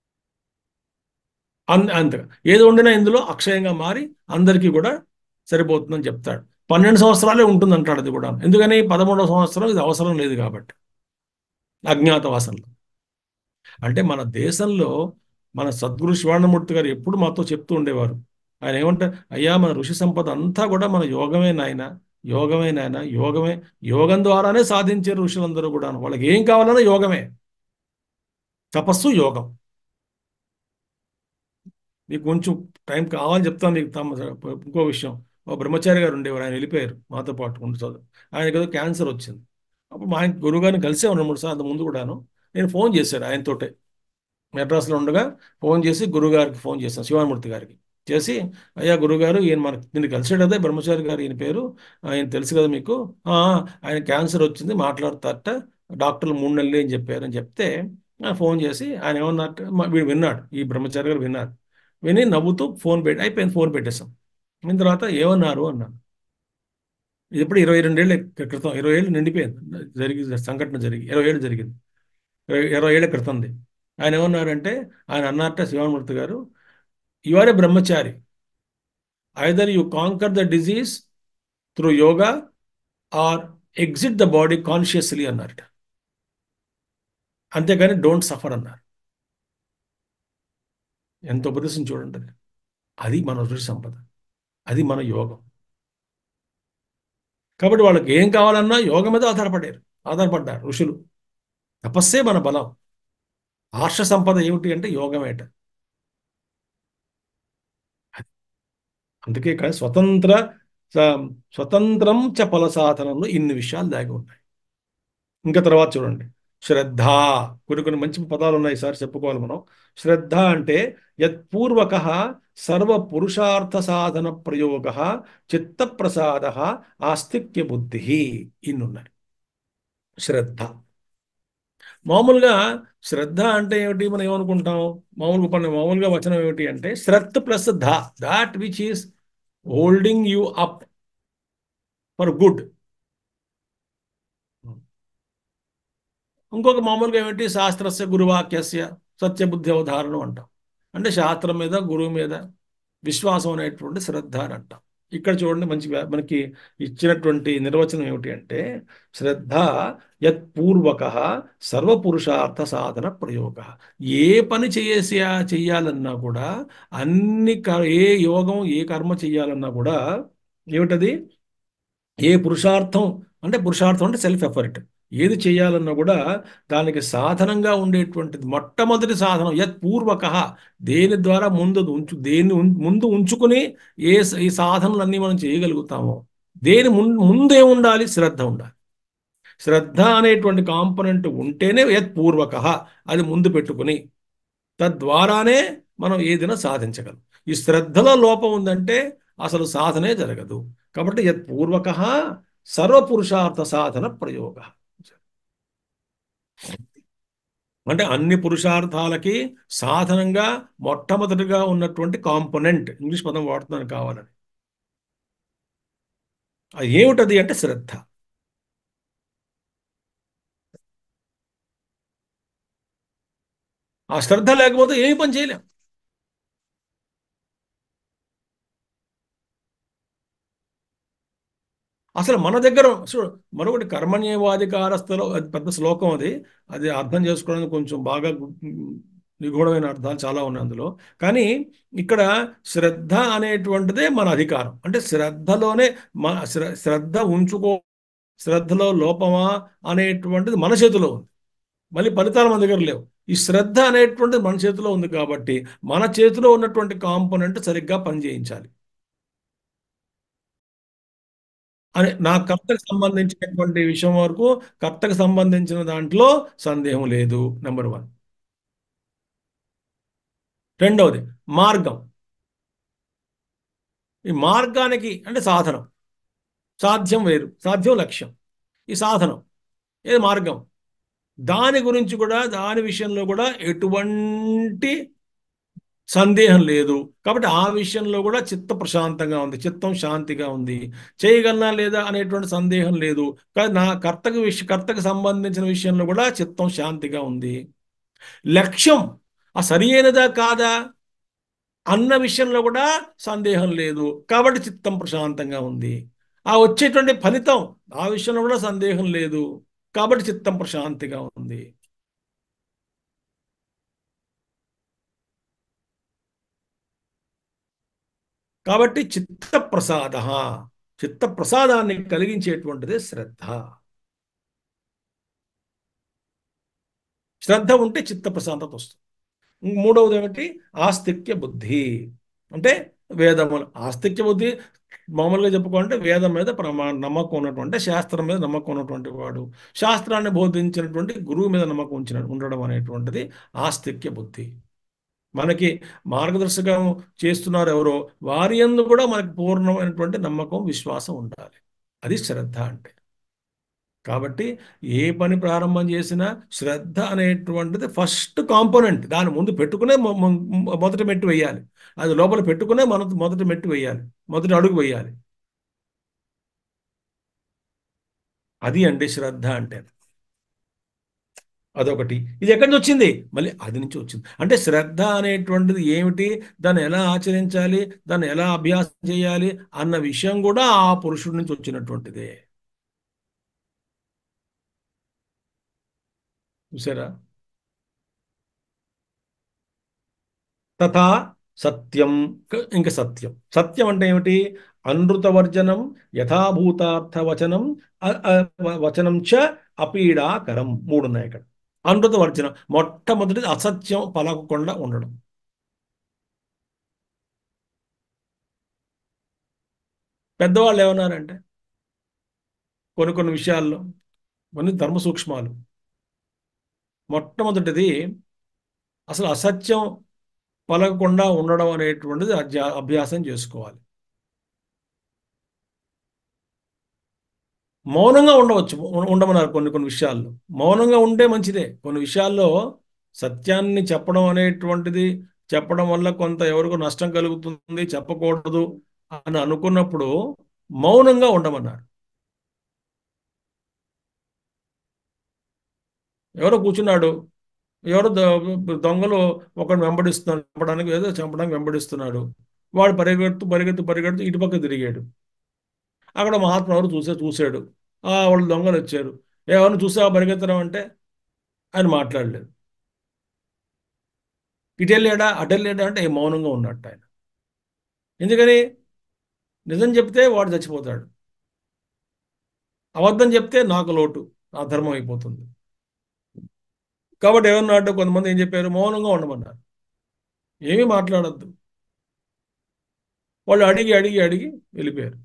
అంతగా ఏది వండినా ఇందులో అక్షయంగా మారి అందరికీ కూడా సరిపోతుందని చెప్తాడు. 12 సంవత్సరాలే ఉంటుంది అంటాడు. అది కూడా ఎందుకని 13వ సంవత్సరం ఇది అవసరం లేదు కాబట్టి, అజ్ఞాతవాసంలో. అంటే మన దేశంలో మన సద్గురు శివానందమూర్తి గారు ఎప్పుడు మాతో చెప్తూ ఉండేవారు, ఆయన ఏమంటారు, అయ్యా మన ఋషి సంపద అంతా కూడా మన యోగమే నాయన, యోగమే నాయన, యోగమే. యోగం ద్వారానే సాధించారు ఋషులందరూ కూడా. వాళ్ళకి ఏం కావాలన్నా యోగమే. తపస్సు యోగం. మీకు కొంచెం టైం కావాలని చెప్తాను మీకు. ఇంకో విషయం, ఒక బ్రహ్మచారి గారు ఉండేవారు, ఆయన వెళ్ళిపోయారు మాతో పాటు ఉండి చదువు. ఆయనకి ఏదో క్యాన్సర్ వచ్చింది. అప్పుడు మా ఆయన గురువుగారిని కలిసే ఉన్నాను 3 సార్లు అంత ముందు కూడాను. నేను ఫోన్ చేశాడు ఆయనతోటే, మెడ్రాస్లో ఉండగా ఫోన్ చేసి గురుగారికి ఫోన్ చేశాను, శివామూర్తి గారికి చేసి, అయ్యా గురుగారు ఈయన మనకి నిన్ను కలిసాడు అదే బ్రహ్మచారి గారు ఈయన పేరు, ఆయన తెలుసు కదా మీకు. ఆయన క్యాన్సర్ వచ్చింది మాట్లాడతారట, డాక్టర్లు 3 నెలలు అని చెప్పారు అని చెప్తే, ఫోన్ చేసి ఆయన ఏమన్నట్టు వీడు విన్నాడు, ఈ బ్రహ్మచారి గారు విన్నారు. విని నవ్వుతూ ఫోన్ పెట్టి అయిపోయింది, ఫోన్ పెట్టేశాం. దీని తర్వాత ఏమన్నారు అన్నాను. ఇది ఎప్పుడు 22 ఏళ్ళ క్రితం, 20 ఏళ్ళు నిండిపోయింది జరిగి, సంఘటన జరిగి 20 ఏళ్ళు జరిగింది, 20 ఏళ్ల క్రితంది. ఆయన ఏమన్నారంటే, ఆయన అన్నారట శివామూర్తి గారు, you are a brahmachari, either you conquer the disease through yoga or exit the body consciously అన్నారట. అంతేగాని డోంట్ సఫర్ అన్నారు. ఎంత ఉపదేశం చూడండి అది. అది మన ఋషి సంపద, అది మన యోగం. కాబట్టి వాళ్ళకి ఏం కావాలన్నా యోగం మీద ఆధారపడ్డారు ఋషులు. తపస్సే మన బలం. ఆర్ష సంపద ఏమిటి అంటే యోగమేట. అందుకే కానీ స- స్వతంత్రం చ ఫల సాధనంలో ఇన్ని విషయాలు దాగి ఉన్నాయి. ఇంకా తర్వాత చూడండి, శ్రద్ధ. కొన్ని మంచి పదాలు ఉన్నాయి సార్, చెప్పుకోవాలి మనం. శ్రద్ధ అంటే యత్పూర్వక సర్వ పురుషార్థ సాధన ప్రయోగ చిత్త ప్రసాద ఆస్తిక్య బుద్ధి. ఇన్నున్నాయి శ్రద్ధ. మామూలుగా శ్రద్ధ అంటే ఏమిటి, మనం ఏమనుకుంటాం, మామూలుగా వచనం ఏమిటి అంటే శ్రద్ధ plus that which is holding you up for good. ఇంకొక మామూలుగా ఏమిటి, శాస్త్రస్య గురువాక్యస్య సత్యబుద్ధి అవధారణం అంటాం. అంటే శాస్త్రం మీద గురువు మీద విశ్వాసం అనేటువంటి శ్రద్ధ అని అంటాం. ఇక్కడ చూడండి మంచి మనకి ఇచ్చినటువంటి నిర్వచనం ఏమిటి అంటే, శ్రద్ధ యత్పూర్వక సర్వపురుషార్థ సాధన ప్రయోగ. ఏ పని చెయ్యాలన్నా కూడా, ఏ యోగం ఏ కర్మ చెయ్యాలన్నా కూడా ఏమిటది, ఏ పురుషార్థం పురుషార్థం అంటే సెల్ఫ్ ఎఫర్ట్. ఏది చేయాలన్నా కూడా దానికి సాధనంగా ఉండేటువంటిది మొట్టమొదటి సాధనం యత్ పూర్వక. దేని ద్వారా ముందు ఉంచుకుని ఈ సాధనలన్నీ మనం చేయగలుగుతామో, దేని ముందే ఉండాలి, శ్రద్ధ ఉండాలి. శ్రద్ధ అనేటువంటి కాంపొనెంట్ ఉంటేనే యత్ పూర్వక, అది ముందు పెట్టుకుని తద్వారానే మనం ఏదైనా సాధించగలం. ఈ శ్రద్ధలో లోపం ఉందంటే అసలు సాధనే జరగదు. కాబట్టి యత్పూర్వక సర్వపురుషార్థ సాధన ప్రయోగ. అంటే అన్ని పురుషార్థాలకి సాధనంగా మొట్టమొదటిగా ఉన్నటువంటి కాంపోనెంట్, ఇంగ్లీష్ పదం వాడుతున్నాను కావాలని, అది ఏమిటది అంటే శ్రద్ధ. ఆ శ్రద్ధ లేకపోతే ఏమి పని చేయలేం. అసలు మన దగ్గర మరొకటి, కర్మణ్యేవాధికారస్థలో, అది పెద్ద శ్లోకం అది. అది అర్థం చేసుకోవడానికి కొంచెం బాగా నిగూఢమైన అర్థాలు చాలా ఉన్నాయి అందులో. కానీ ఇక్కడ శ్రద్ధ అనేటువంటిదే మన అధికారం. అంటే శ్రద్ధలోనే మన శ్రద్ధ శ్రద్ధలో లోపమా అనేటువంటిది మన చేతిలో ఉంది. మళ్ళీ ఫలితాలు మన దగ్గర లేవు. ఈ శ్రద్ధ అనేటువంటిది మన చేతిలో ఉంది కాబట్టి మన చేతిలో ఉన్నటువంటి కాంపోనెంట్ సరిగ్గా పనిచేయించాలి అని, నా కర్తకు సంబంధించినటువంటి విషయం వరకు, కర్తకు సంబంధించిన దాంట్లో సందేహం లేదు. నెంబర్ 1. రెండవది మార్గం. ఈ మార్గానికి అంటే సాధనం. సాధ్యం వేరు, సాధ్యం లక్ష్యం. ఈ సాధనం ఏది మార్గం, దాని గురించి కూడా, దాని విషయంలో కూడా ఎటువంటి సందేహం లేదు. కాబట్టి ఆ విషయంలో కూడా చిత్త ప్రశాంతంగా ఉంది, చిత్తం శాంతిగా ఉంది. చేయగలనా లేదా అనేటువంటి సందేహం లేదు. కానీ నా కర్తకు సంబంధించిన విషయంలో కూడా చిత్తం శాంతిగా ఉంది. లక్ష్యం ఆ సరి అయినదా కాదా అన్న విషయంలో కూడా సందేహం లేదు. కాబట్టి చిత్తం ప్రశాంతంగా ఉంది. ఆ వచ్చేటువంటి ఫలితం, ఆ విషయంలో కూడా సందేహం లేదు. కాబట్టి చిత్తం ప్రశాంతిగా ఉంది. కాబట్టి చిత్తప్రసాద, చిత్తప్రసాదాన్ని కలిగించేటువంటిదే శ్రద్ధ. శ్రద్ధ ఉంటే చిత్త ప్రశాంతత వస్తుంది. మూడవది ఏమిటి? ఆస్తిక్య బుద్ధి. అంటే వేదములు ఆస్తిక్య బుద్ధి మామూలుగా చెప్పుకోవాలంటే వేదం మీద నమ్మకం ఉన్నటువంటి, శాస్త్రం మీద నమ్మకం ఉన్నటువంటి వాడు, శాస్త్రాన్ని బోధించినటువంటి గురువు మీద నమ్మకం ఉండడం అనేటువంటిది ఆస్తిక్య బుద్ధి. మనకి మార్గదర్శకం చేస్తున్నారు ఎవరో, వారి యందు కూడా మనకి పూర్ణమైనటువంటి నమ్మకం, విశ్వాసం ఉండాలి. అది శ్రద్ధ అంటే. కాబట్టి ఏ పని ప్రారంభం చేసినా శ్రద్ధ అనేటువంటిది ఫస్ట్ కాంపోనెంట్. దాని ముందు పెట్టుకునే మొదటి మెట్టు వేయాలి. అది లోపల పెట్టుకునే మన మొదటి మెట్టు వేయాలి, మొదటి అడుగు వేయాలి. అది అండి శ్రద్ధ అంటే. అదొకటి. ఇది ఎక్కడి నుంచి వచ్చింది? మళ్ళీ అది నుంచి వచ్చింది. అంటే శ్రద్ధ అనేటువంటిది ఏమిటి, దాన్ని ఎలా ఆచరించాలి, దాన్ని ఎలా అభ్యాసం చేయాలి అన్న విషయం కూడా ఆ పురుషుడి నుంచి వచ్చినటువంటిదే. చూసారా? తథా సత్యం. ఇంక సత్యం. సత్యం అంటే ఏమిటి? అనృతవర్జనం, యథాభూతార్థవచనం, వచనం చ అపీడాకరం. మూడు ఉన్నాయి ఇక్కడ. అనృతవర్జనం మొట్టమొదటిది అసత్యం పలకకుండా ఉండడం. పెద్దవాళ్ళు ఏమన్నారంటే కొన్ని కొన్ని విషయాల్లో, కొన్ని ధర్మ సూక్ష్మాలు. మొట్టమొదటిది అసలు అసత్యం పలకకుండా ఉండడం అనేటువంటిది అభ్యాసం చేసుకోవాలి. మౌనంగా ఉండవచ్చు, ఉండమన్నారు కొన్ని కొన్ని విషయాల్లో. మౌనంగా ఉంటే మంచిదే. కొన్ని విషయాల్లో సత్యాన్ని చెప్పడం అనేటువంటిది, చెప్పడం వల్ల కొంత ఎవరికో నష్టం కలుగుతుంది, చెప్పకూడదు అని అనుకున్నప్పుడు మౌనంగా ఉండమన్నారు. ఎవరో కూర్చున్నాడు, ఎవరో దొంగలు ఒకడు వెంబడిస్తున్నాడు, చంపడానికి ఏదో చంపడానికి వెంబడిస్తున్నాడు. వాడు పరిగెడుతూ పరిగెడుతూ పరిగెడుతూ ఇటుపక్క తిరిగాడు. అక్కడ మహాత్మా ఎవరు చూశాడు. వాళ్ళు దొంగలు వచ్చారు. ఎవరిని చూసావా పరిగెత్తడం అంటే ఆయన మాట్లాడలేదు. ఇటెళ్ళాడా అటెళ్ళాడా అంటే మౌనంగా ఉన్నట్టు ఆయన. ఎందుకని? నిజం చెప్తే వాడు చచ్చిపోతాడు, అబద్ధం చెప్తే నాకు లోటు, అధర్మం అయిపోతుంది. కాబట్టి ఏమన్నాడు, కొంతమంది ఏం చెప్పారు, మౌనంగా ఉండమన్నారు. ఏమీ మాట్లాడద్దు. వాళ్ళు అడిగి అడిగి అడిగి వెళ్ళిపోయారు.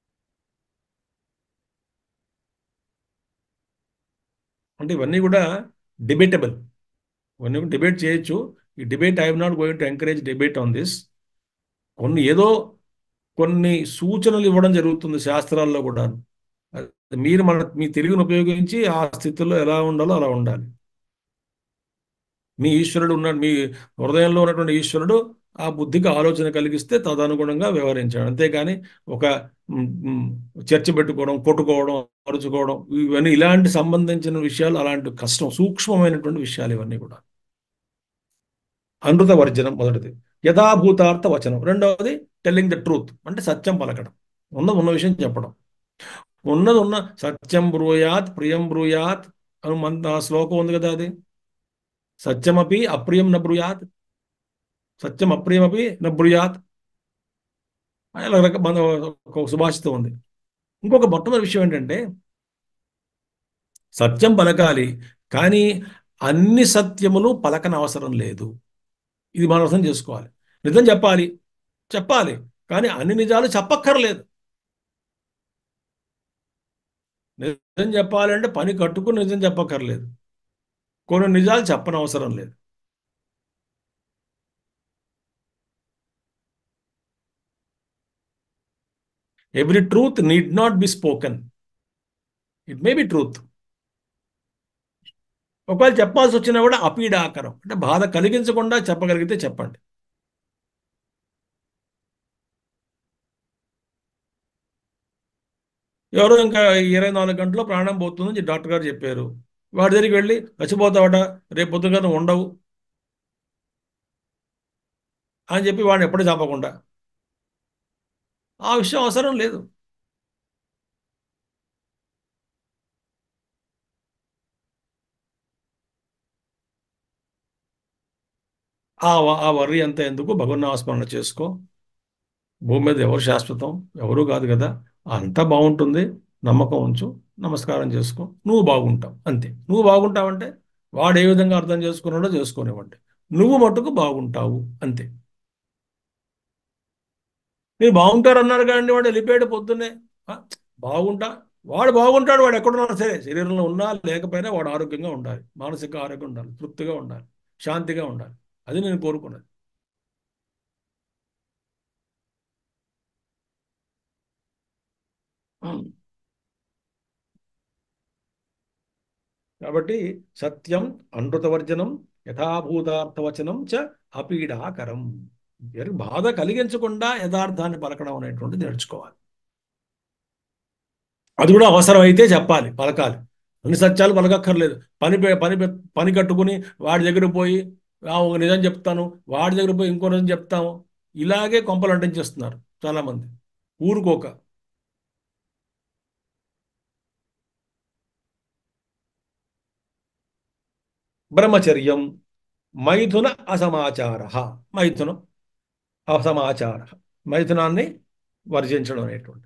అంటే ఇవన్నీ కూడా డిబేటబుల్. ఇవన్నీ డిబేట్ చేయొచ్చు. ఈ debate I'm not going to encourage debate on this. ఏదో కొన్ని సూచనలు ఇవ్వడం జరుగుతుంది శాస్త్రాల్లో కూడా. మీరు మీ తెలివిని ఉపయోగించి ఆ స్థితిలో ఎలా ఉండాలో అలా ఉండాలి. మీ ఈశ్వరుడు ఉన్నాడు, మీ హృదయంలో ఉన్నటువంటి ఈశ్వరుడు ఆ బుద్ధికి ఆలోచన కలిగిస్తే తదనుగుణంగా వ్యవహరించాడు. అంతేకాని ఒక మ్, మ్, చర్చ పెట్టుకోవడం, కొట్టుకోవడం, అరుచుకోవడం, ఇవన్నీ ఇలాంటి సంబంధించిన విషయాలు, అలాంటి కష్టం, సూక్ష్మమైనటువంటి విషయాలు ఇవన్నీ కూడా. అనృత వర్జనం మొదటిది. యథాభూతార్థ వచనం రెండవది. టెల్లింగ్ ద ట్రూత్ అంటే సత్యం పలకడం, ఉన్న విషయం చెప్పడం. ఉన్న సత్యం బ్రూయాత్ ప్రియం బ్రూయాత్ అని మన శ్లోకం ఉంది కదా. అది సత్యమపి అప్రియం న బ్రూయాత్, సత్యం అప్రియమపి న బ్రూయాత్. అలా మన ఒక సుభాషితం ఉంది. ఇంకొక మొట్టమొదటి విషయం ఏంటంటే సత్యం పలకాలి, కానీ అన్ని సత్యములు పలకన అవసరం లేదు. ఇది మనం అర్థం చేసుకోవాలి. నిజం చెప్పాలి, చెప్పాలి, కానీ అన్ని నిజాలు చెప్పక్కర్లేదు. నిజం చెప్పాలంటే పని కట్టుకుని నిజం చెప్పక్కర్లేదు. కొన్ని నిజాలు చెప్పనవసరం లేదు. Every truth need not be spoken, it may be truth. ఒకవేళ చెప్పాల్సి వచ్చినా కూడా అపీడాకరం అంటే బాధ కలిగించకుండా చెప్పగలిగితే చెప్పండి. ఎవరో ఇంకా 24 గంటల్లో ప్రాణం పోతుందని డాక్టర్ గారు చెప్పారు. వాడి దగ్గరికి వెళ్ళి చచ్చిపోతావట, రేపు పొద్దున ఉండవు అని చెప్పి వాడిని ఎప్పుడు చెప్పకుండా, ఆ విషయం అవసరం లేదు. ఆ వర్రీ అంతా ఎందుకు, భగవన్నామస్మరణ చేసుకో. భూమి మీద ఎవరు శాశ్వతం, ఎవరు కాదు కదా. అంతా బాగుంటుంది, నమ్మకం ఉంచు, నమస్కారం చేసుకో, నువ్వు బాగుంటావు అంతే. నువ్వు బాగుంటావంటే వాడు ఏ విధంగా అర్థం చేసుకున్నాడో చేసుకోనివ్వండి, నువ్వు మట్టుకు బాగుంటావు అంతే. మీరు బాగుంటారు అన్నారు కానీ వాడు వెళ్ళిపోయాడు పొద్దున్నే. ఆ, బాగుంటా, వాడు బాగుంటాడు, వాడు ఎక్కడున్నా సరే, శరీరంలో ఉన్నా లేకపోయినా వాడు ఆరోగ్యంగా ఉండాలి, మానసిక ఆరోగ్యం ఉండాలి, తృప్తిగా ఉండాలి, శాంతిగా ఉండాలి. అది నేను కోరుకున్నది. కాబట్టి సత్యం అనృతవర్జనం యథాభూతార్థవచనం చ అపీడాకరం. ఎవరికి బాధ కలిగించకుండా యథార్థాన్ని పలకడం అనేటువంటిది నేర్చుకోవాలి. అది కూడా అవసరమైతే చెప్పాలి, పలకాలి. అన్ని సత్యాలు పలకక్కర్లేదు. పని కట్టుకుని వాడి దగ్గర పోయి ఒక నిజం చెప్తాను, వాడి దగ్గర పోయి ఇంకో నిజం చెప్తాము, ఇలాగే కొంపలు అంటించేస్తున్నారు చాలామంది ఊరుకోక. బ్రహ్మచర్యం మైథున అసమాచార. మైథునం అసమాచార, మైథునాన్ని వర్జించడం అనేటువంటి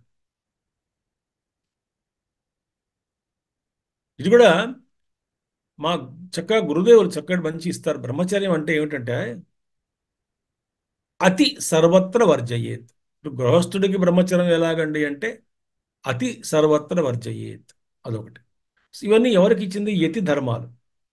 ఇది కూడా మా చక్కగా గురుదేవులు చక్కటి మంచి ఇస్తారు. బ్రహ్మచర్యం అంటే ఏమిటంటే అతి సర్వత్ర వర్జయేత్. ఇప్పుడు గృహస్థుడికి బ్రహ్మచర్యం ఎలాగండి అంటే అతి సర్వత్ర వర్జయేత్, అదొకటి. ఇవన్నీ ఎవరికి ఇచ్చింది? యతి ధర్మాలు.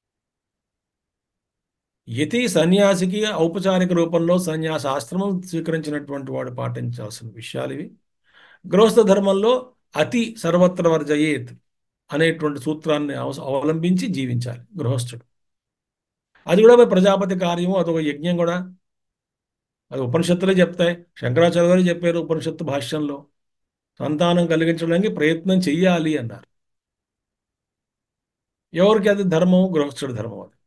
యతి సన్యాసికి ఔపచారిక రూపంలో సన్యాస ఆశ్రమం స్వీకరించినటువంటి వాడు పాటించాల్సిన విషయాలు ఇవి. గృహస్థ ధర్మంలో అతి సర్వత్ర వర్జయేత్ అనేటువంటి సూత్రాన్ని అవలంబించి జీవించాలి గృహస్థుడు. అది కూడా ప్రజాపతి కార్యము, అదొక యజ్ఞం కూడా. అది ఉపనిషత్తులే చెప్తాయి. శంకరాచార్య గారు చెప్పారు ఉపనిషత్తు భాష్యంలో, సంతానం కలిగించడానికి ప్రయత్నం చెయ్యాలి అన్నారు. ఎవరికి అది ధర్మం? గృహస్థుడి ధర్మం అది.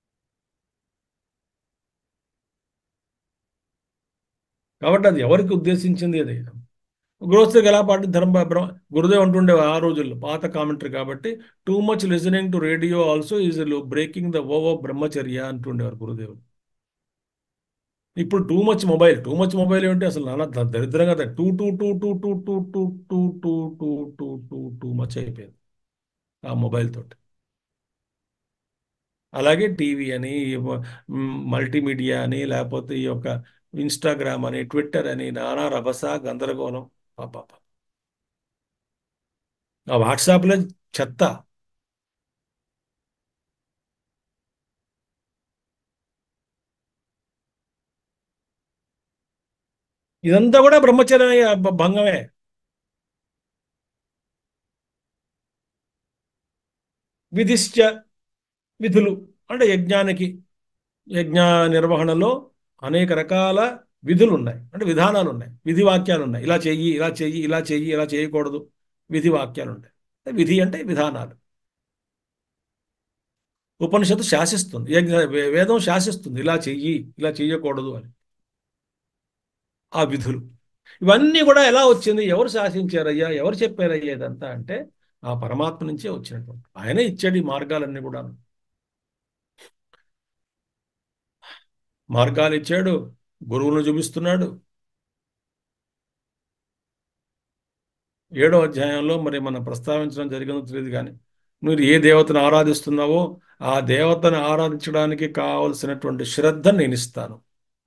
కాబట్టి అది ఎవరికి ఉద్దేశించింది అది. గృహస్థుడికి ఎలా పాటు గురుదేవ్ అంటుండే ఆ రోజుల్లో, పాత కామెంటరీ కాబట్టి, too much listening to radio also is breaking the ఓ బ్రహ్మచర్య అంటుండేవారు గురుదేవులు. ఇప్పుడు టూ మచ్ మొబైల్ ఏమిటి అసలు? నాన్న దరిద్రంగా too too too too too too too too too too too too too much అయిపోయింది ఆ మొబైల్ తోటి. అలాగే టీవీ అని, మల్టీమీడియా అని, లేకపోతే ఈ యొక్క ఇన్స్టాగ్రామ్ అని, ట్విట్టర్ అని, నానా రభస గందరగోళం. పాప ఆ వాట్సాప్లో చెత్త. ఇదంతా కూడా బ్రహ్మచర్య భంగమే. విధిశ్చ, విధులు అంటే యజ్ఞానికి, యజ్ఞ నిర్వహణలో అనేక రకాల విధులు ఉన్నాయి, అంటే విధానాలు ఉన్నాయి, విధి వాక్యాలు ఉన్నాయి. ఇలా చెయ్యి, ఇలా చెయ్యి, ఇలా చెయ్యి, ఇలా చేయకూడదు, విధి వాక్యాలు ఉంటాయి. విధి అంటే విధానాలు. ఉపనిషత్తు శాసిస్తుంది, వేదం శాసిస్తుంది, ఇలా చెయ్యి, ఇలా చెయ్యకూడదు అని. ఆ విధులు ఇవన్నీ కూడా ఎలా వచ్చింది? ఎవరు శాసించారయ్యా, ఎవరు చెప్పారయ్యా ఇదంతా అంటే ఆ పరమాత్మ నుంచే వచ్చినటువంటి ఆయనే ఇచ్చాడు ఈ మార్గాలన్నీ కూడా. మార్గాలు ఇచ్చాడు, గురువులను చూపిస్తున్నాడు. 7వ అధ్యాయంలో మరి మనం ప్రస్తావించడం జరిగిందో తెలియదు కానీ, మీరు ఏ దేవతను ఆరాధిస్తున్నావో ఆ దేవతను ఆరాధించడానికి కావలసినటువంటి శ్రద్ధ నేను ఇస్తాను.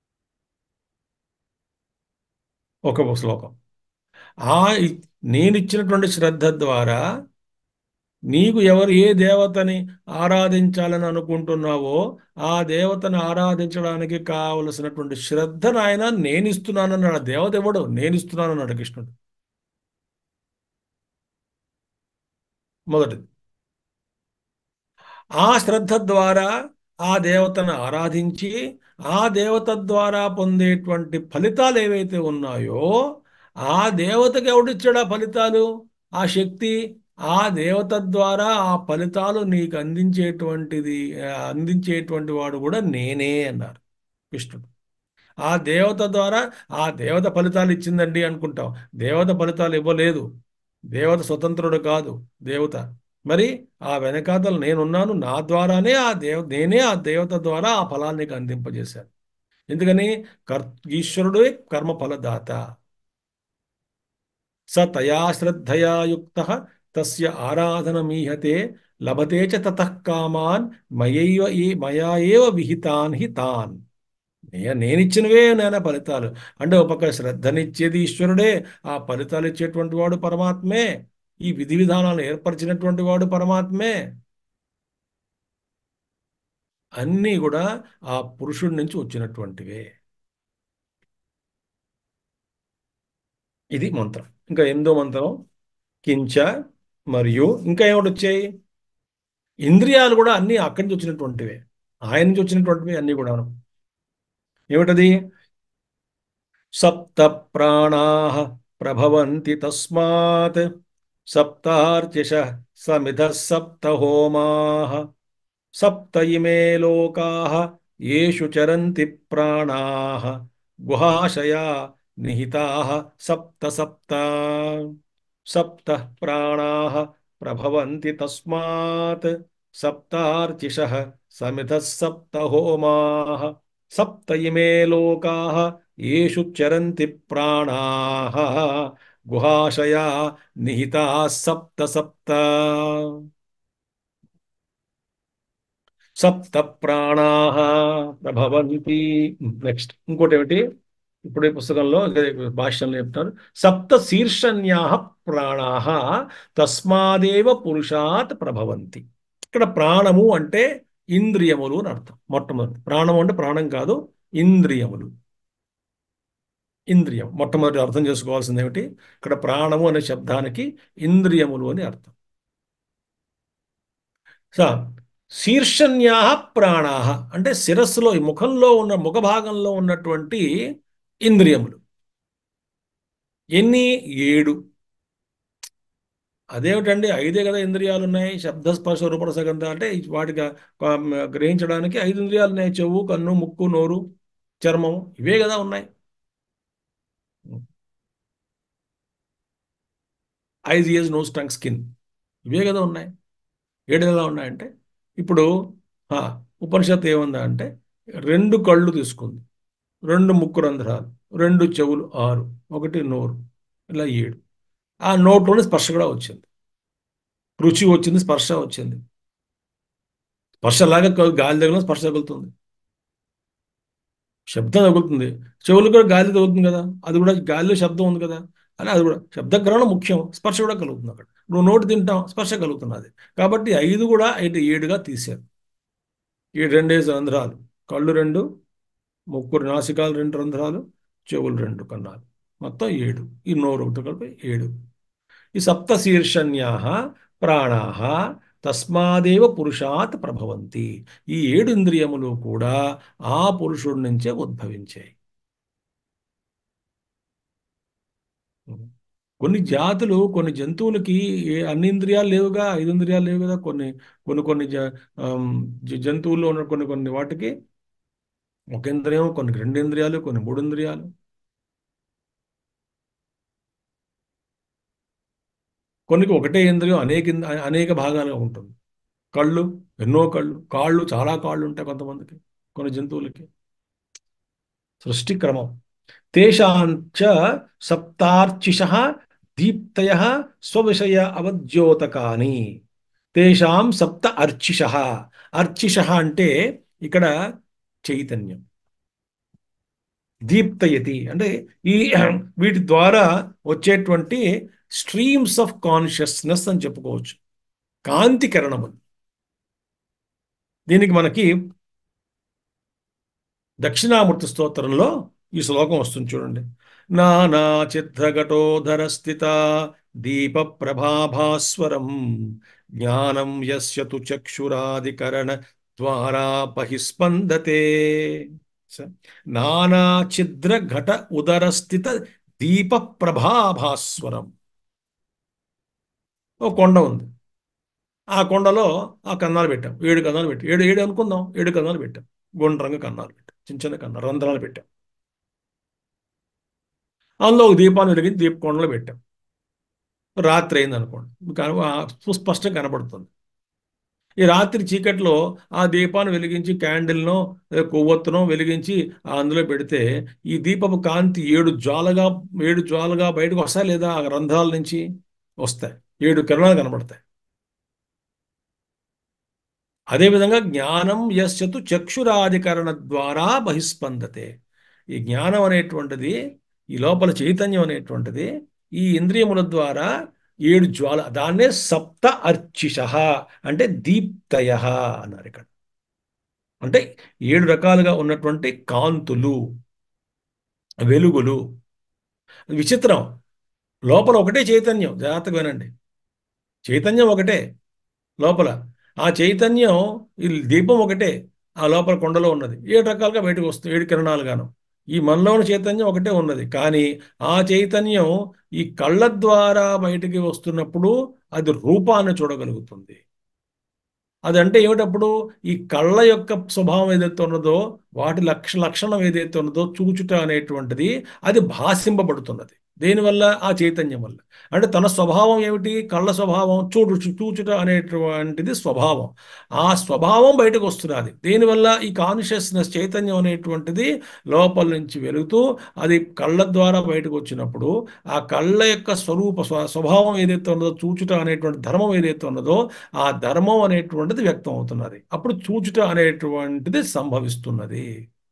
ఒక శ్లోకం. ఆ నేనిచ్చినటువంటి శ్రద్ధ ద్వారా నీకు ఎవరు ఏ దేవతని ఆరాధించాలని అనుకుంటున్నావో ఆ దేవతను ఆరాధించడానికి కావలసినటువంటి శ్రద్ధను ఆయన నేను ఇస్తున్నానన్నాడు. దేవత ఎవడు? నేను ఇస్తున్నానన్నాడు కృష్ణుడు. మొదటిది. ఆ శ్రద్ధ ద్వారా ఆ దేవతను ఆరాధించి ఆ దేవత ద్వారా పొందేటువంటి ఫలితాలు ఏవైతే ఉన్నాయో ఆ దేవతకి ఎవడిచ్చాడు ఆ ఫలితాలు? ఆ శక్తి. ఆ దేవత ద్వారా ఆ ఫలితాలు నీకు అందించేటువంటి వాడు కూడా నేనే అన్నారు కృష్ణుడు. ఆ దేవత ద్వారా ఆ దేవత ఫలితాలు ఇచ్చిందండి అనుకుంటాం. దేవత ఫలితాలు ఇవ్వలేదు. దేవత స్వతంత్రుడు కాదు, దేవత. మరి ఆ వెనకాతలు నేనున్నాను, నా ద్వారానే నేనే ఆ దేవత ద్వారా ఆ ఫలాన్ని నీకు అందింపజేశాను. ఎందుకని? ఈశ్వరుడే కర్మ ఫలదాత. స తయా శ్రద్ధయా యుక్తః తస్య ఆరాధనమీహతే లభతే చ తతః కామాన్ మయా ఏవ విహితాన్ హి తాన్. నేనిచ్చినవే నాయన ఫలితాలు. అంటే ఒక పక్క శ్రద్ధనిచ్చేది ఈశ్వరుడే, ఆ ఫలితాలు ఇచ్చేటువంటి వాడు పరమాత్మే, ఈ విధి విధానాలను ఏర్పరిచినటువంటి వాడు పరమాత్మే. అన్నీ కూడా ఆ పురుషుడి నుంచి వచ్చినటువంటివే. ఇది మంత్రం. ఇంకా ఎనిమిదో మంత్రం కించ, మరియు ఇంకా ఏమిటి వచ్చాయి? ఇంద్రియాలు కూడా అన్నీ అక్కడి నుంచి వచ్చినటువంటివే, ఆయన నుంచి వచ్చినటువంటివి అన్నీ కూడా. ఏమిటది? సప్త ప్రాణాః ప్రభవంతి తస్మాత్ సప్తార్చిషః సమిధః సప్త హోమాః సప్త ఇమే లోకాః యేషు చరంతి ప్రాణాః గుహాశయా నిహితాః సప్త సప్త. సప్త ప్రాణాః ప్రభవంతి తస్మాత్ సప్తార్చిషః సమిధః సప్త హోమాః సప్త ఇమే లోకాః యేషు చరంతి ప్రాణాః గుహాశయా నిహితాః సప్త సప్త. సప్త ప్రాణాః ప్రభవంతి. నెక్స్ట్ ఇంకోటి ఏమిటి? ఇప్పుడు ఈ పుస్తకంలో భాష్యంలో చెప్తారు, సప్త శీర్షణ్యాః ప్రాణాః తస్మాదేవ పురుషాత్ ప్రభవంతి. ఇక్కడ ప్రాణము అంటే ఇంద్రియములు అని అర్థం. మొట్టమొదటి ప్రాణము అంటే ప్రాణం కాదు, ఇంద్రియములు. ఇంద్రియం మొట్టమొదటి అర్థం చేసుకోవాల్సింది ఏమిటి? ఇక్కడ ప్రాణము అనే శబ్దానికి ఇంద్రియములు అని అర్థం. స శీర్షణ్యా ప్రాణా అంటే శిరస్సులో, ఈ ముఖంలో ఉన్న ముఖ భాగంలో ఉన్నటువంటి ఇంద్రియములు. ఎన్ని? 7. అదేమిటండి, 5 కదా ఇంద్రియాలు ఉన్నాయి. శబ్ద స్పర్శ రూప రసగంధ అంటే వాటికి గ్రహించడానికి 5 ఇంద్రియాలు ఉన్నాయి. చెవు, కన్ను, ముక్కు, నోరు, చర్మము, ఇవే కదా ఉన్నాయి. Eyes, ears, nose, tongue, skin, ఇవే కదా ఉన్నాయి. 7 ఎలా ఉన్నాయంటే, ఇప్పుడు ఆ, ఉపనిషత్తు ఏముందా అంటే 2 కళ్ళు తీసుకుంది, 2 ముక్కు రంధ్రాలు, 2 చెవులు 6, 1 నోరు, ఇలా 7. ఆ నోట్లోనే స్పర్శ కూడా వచ్చింది, రుచి వచ్చింది, స్పర్శ వచ్చింది. స్పర్శలాగా గాలి తగిలిన స్పర్శ తగులుతుంది, శబ్దం తగులుతుంది. చెవులు కూడా గాలి తగులుతుంది కదా, అది కూడా గాలిలో శబ్దం ఉంది కదా. అలా అది కూడా శబ్దగ్రహణం ముఖ్యం, స్పర్శ కూడా కలుగుతుంది అక్కడ. నువ్వు నోటి తింటాం, స్పర్శ కలుగుతున్నది. కాబట్టి 5 కూడా 7గా తీశారు. ఈ 2 రంధ్రాలు, కళ్ళు 2, ముక్కు నాసికాలు 2 రంధ్రాలు, చెవులు 2 కన్నాలు, మొత్తం 7. ఈ నోరు ఒకటి కలిపి 7. ఈ సప్త శీర్షణ్యా ప్రాణా తస్మాదేవ పురుషాత్ ప్రభవంతి. ఈ 7 ఇంద్రియములు కూడా ఆ పురుషుడి నుంచే ఉద్భవించాయి. కొన్ని జాతులు, కొన్ని జంతువులకి అన్ని ఇంద్రియాలు లేవుగా, 5 ఇంద్రియాలు లేవు కదా. కొన్ని కొన్ని కొన్ని జంతువుల్లో ఉన్న కొన్ని కొన్ని వాటికి 1 ఇంద్రియం, కొన్ని 2 ఇంద్రియాలు, కొన్ని 3 ఇంద్రియాలు. కొన్నికి ఒకటే ఇంద్రియం అనేక భాగాలుగా ఉంటుంది. కళ్ళు, ఎన్నో కళ్ళు, కాళ్ళు, చాలా కాళ్ళు ఉంటాయి కొంతమందికి, కొన్ని జంతువులకి. సృష్టి క్రమం. తేషాంచ సప్తార్చిషః దీప్తయః స్వవిషయ అవద్యోతకాని. తేషాం సప్త అర్చిషః. అర్చిషః అంటే ఇక్కడ చైతన్యం. దీప్తయతి అంటే ఈ వీటి ద్వారా వచ్చేటువంటి స్ట్రీమ్స్ ఆఫ్ కాన్షియస్నెస్ అని చెప్పుకోవచ్చు, కాంతి కిరణములు. దీనికి మనకి దక్షిణామూర్తి స్తోత్రంలో ఈ శ్లోకం వస్తుంది చూడండి. నానా చిత్రఘటోధర స్థిత దీప ప్రభాభాస్వరం జ్ఞానం యస్య తు చక్షురాదికరణ ద్వారా బహిస్పందతే. నానా ఛిద్ర ఘట ఉదర స్థిత దీప ప్రభాభాస్వరం. ఓ కొండ ఉంది, ఆ కొండలో ఆ కన్నాలు పెట్టాం, 7 కన్నాలు పెట్టాం. 7 7 అనుకుందాం, 7 కన్నాలు పెట్టాం, గుండ్రంగా కన్నాలు పెట్టాం, చిన్న చిన్న కన్నాలు, రంధ్రాలు పెట్టాం. అందులో ఒక దీపాన్ని వెలిగించి దీపకొండలో పెట్టాం. రాత్రి అయింది అనుకోండి, సుస్పష్టంగా కనబడుతుంది. ఈ రాత్రి చీకట్లో ఆ దీపాన్ని వెలిగించి క్యాండిల్నో కొవ్వొత్తునో వెలిగించి అందులో పెడితే ఈ దీపపు కాంతి ఏడు జ్వాలగా బయటకు వస్తాయి లేదా ఆ రంధ్రాల నుంచి వస్తాయి. 7 కిరణాలు కనబడతాయి. అదేవిధంగా జ్ఞానం యస్యతు చక్షురాధికరణ ద్వారా బహిస్పందతే. ఈ జ్ఞానం అనేటువంటిది, ఈ లోపల చైతన్యం అనేటువంటిది ఈ ఇంద్రియముల ద్వారా 7 జ్వాల, దాన్నే సప్త అర్చిష అంటే దీప్తయ అన్నారు ఇక్కడ. అంటే 7 రకాలుగా ఉన్నటువంటి కాంతులు, వెలుగులు. విచిత్రం, లోపల ఒకటే చైతన్యం. జాగ్రత్తగా వినండి, చైతన్యం ఒకటే లోపల. ఆ చైతన్యం, ఈ దీపం ఒకటే ఆ లోపల కొండలో ఉన్నది. 7 రకాలుగా బయటకు వస్తుంది, 7 కిరణాలుగాను. ఈ మనలో ఉన్న చైతన్యం ఒకటే ఉన్నది, కానీ ఆ చైతన్యం ఈ కళ్ళ ద్వారా బయటికి వస్తున్నప్పుడు అది రూపాన్ని చూడగలుగుతుంది. అదంటే ఏమిటప్పుడు ఈ కళ్ళ యొక్క స్వభావం ఏదైతే ఉన్నదో, వాటి లక్షణం ఏదైతే ఉన్నదో చూచుట అనేటువంటిది అది భాషింపబడుతున్నది. దేనివల్ల? ఆ చైతన్యం వల్ల. అంటే తన స్వభావం ఏమిటి? కళ్ళ స్వభావం చూచుట అనేటువంటిది స్వభావం. ఆ స్వభావం బయటకు వస్తున్నది. దేనివల్ల? ఈ కాన్షియస్నెస్, చైతన్యం అనేటువంటిది లోపల నుంచి వెలుగుతూ అది కళ్ళ ద్వారా బయటకు వచ్చినప్పుడు ఆ కళ్ళ యొక్క స్వభావం ఏదైతే ఉన్నదో, చూచుట అనేటువంటి ధర్మం ఏదైతే ఉన్నదో, ఆ ధర్మం అనేటువంటిది వ్యక్తం అవుతున్నది. అప్పుడు చూచుట అనేటువంటిది సంభవిస్తున్నది.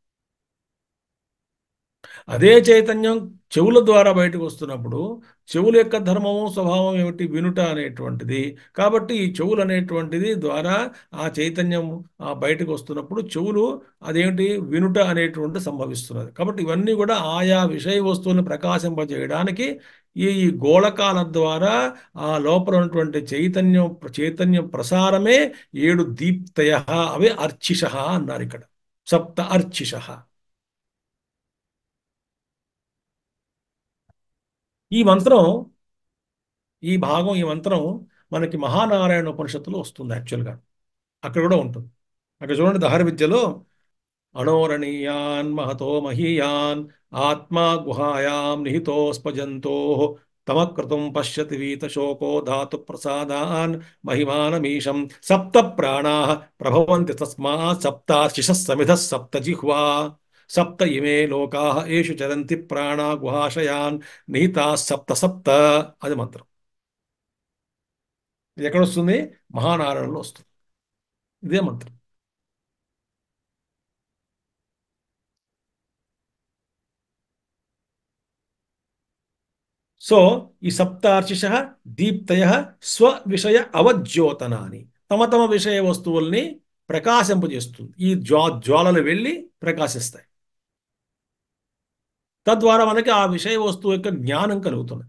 అదే చైతన్యం చెవుల ద్వారా బయటకు వస్తున్నప్పుడు చెవుల యొక్క ధర్మము, స్వభావం ఏమిటి? వినుట అనేటువంటిది. కాబట్టి ఈ చెవులు అనేటువంటిది ద్వారా ఆ చైతన్యం బయటకు వస్తున్నప్పుడు చెవులు అదేమిటి? వినుట అనేటువంటి సంభవిస్తున్నది. కాబట్టి ఇవన్నీ కూడా ఆయా విషయ వస్తువులను ప్రకాశింపజేయడానికి ఈ గోళకాల ద్వారా ఆ లోపల ఉన్నటువంటి చైతన్యం ప్రసారమే 7 దీప్తయ, అవే అర్చిష అన్నారు ఇక్కడ. సప్త అర్చిష. ఈ మంత్రం, ఈ మంత్రం మనకి మహానారాయణ ఉపనిషత్తులో వస్తుంది యాక్చువల్గా. అక్కడ కూడా ఉంటుంది. అక్కడ చూడండి, దహర విద్యలో అణోరణీయాన్ మహతో మహీయాన్ ఆత్మా గుహాయాం నిహితోస్పజంతో తమకృతం పశ్యతి వీత శోకో ధాతు ప్రసాదాన్ మహిమానమీశం సప్త ప్రాణా ప్రభవంతి తస్మాత్ సప్తాశిష సమిధ సప్త జిహ్వా సప్త ఇమే లోకా ఏషు చరంతి ప్రాణా గుహాశయాన్ నిహితా సప్త సప్త. అది మంత్రం. ఇది ఎక్కడ వస్తుంది? మహానారాయణలో వస్తుంది ఇదే మంత్రం. సో ఈ సప్తార్చిష దీప్తయ స్వ విషయ అవజ్యోతనాని, తమ తమ విషయ వస్తువుల్ని ప్రకాశింపజేస్తుంది. ఈ జ్వాలలు వెళ్ళి ప్రకాశిస్తాయి. తద్వారా మనకి ఆ విషయ వస్తువు యొక్క జ్ఞానం కలుగుతుంది.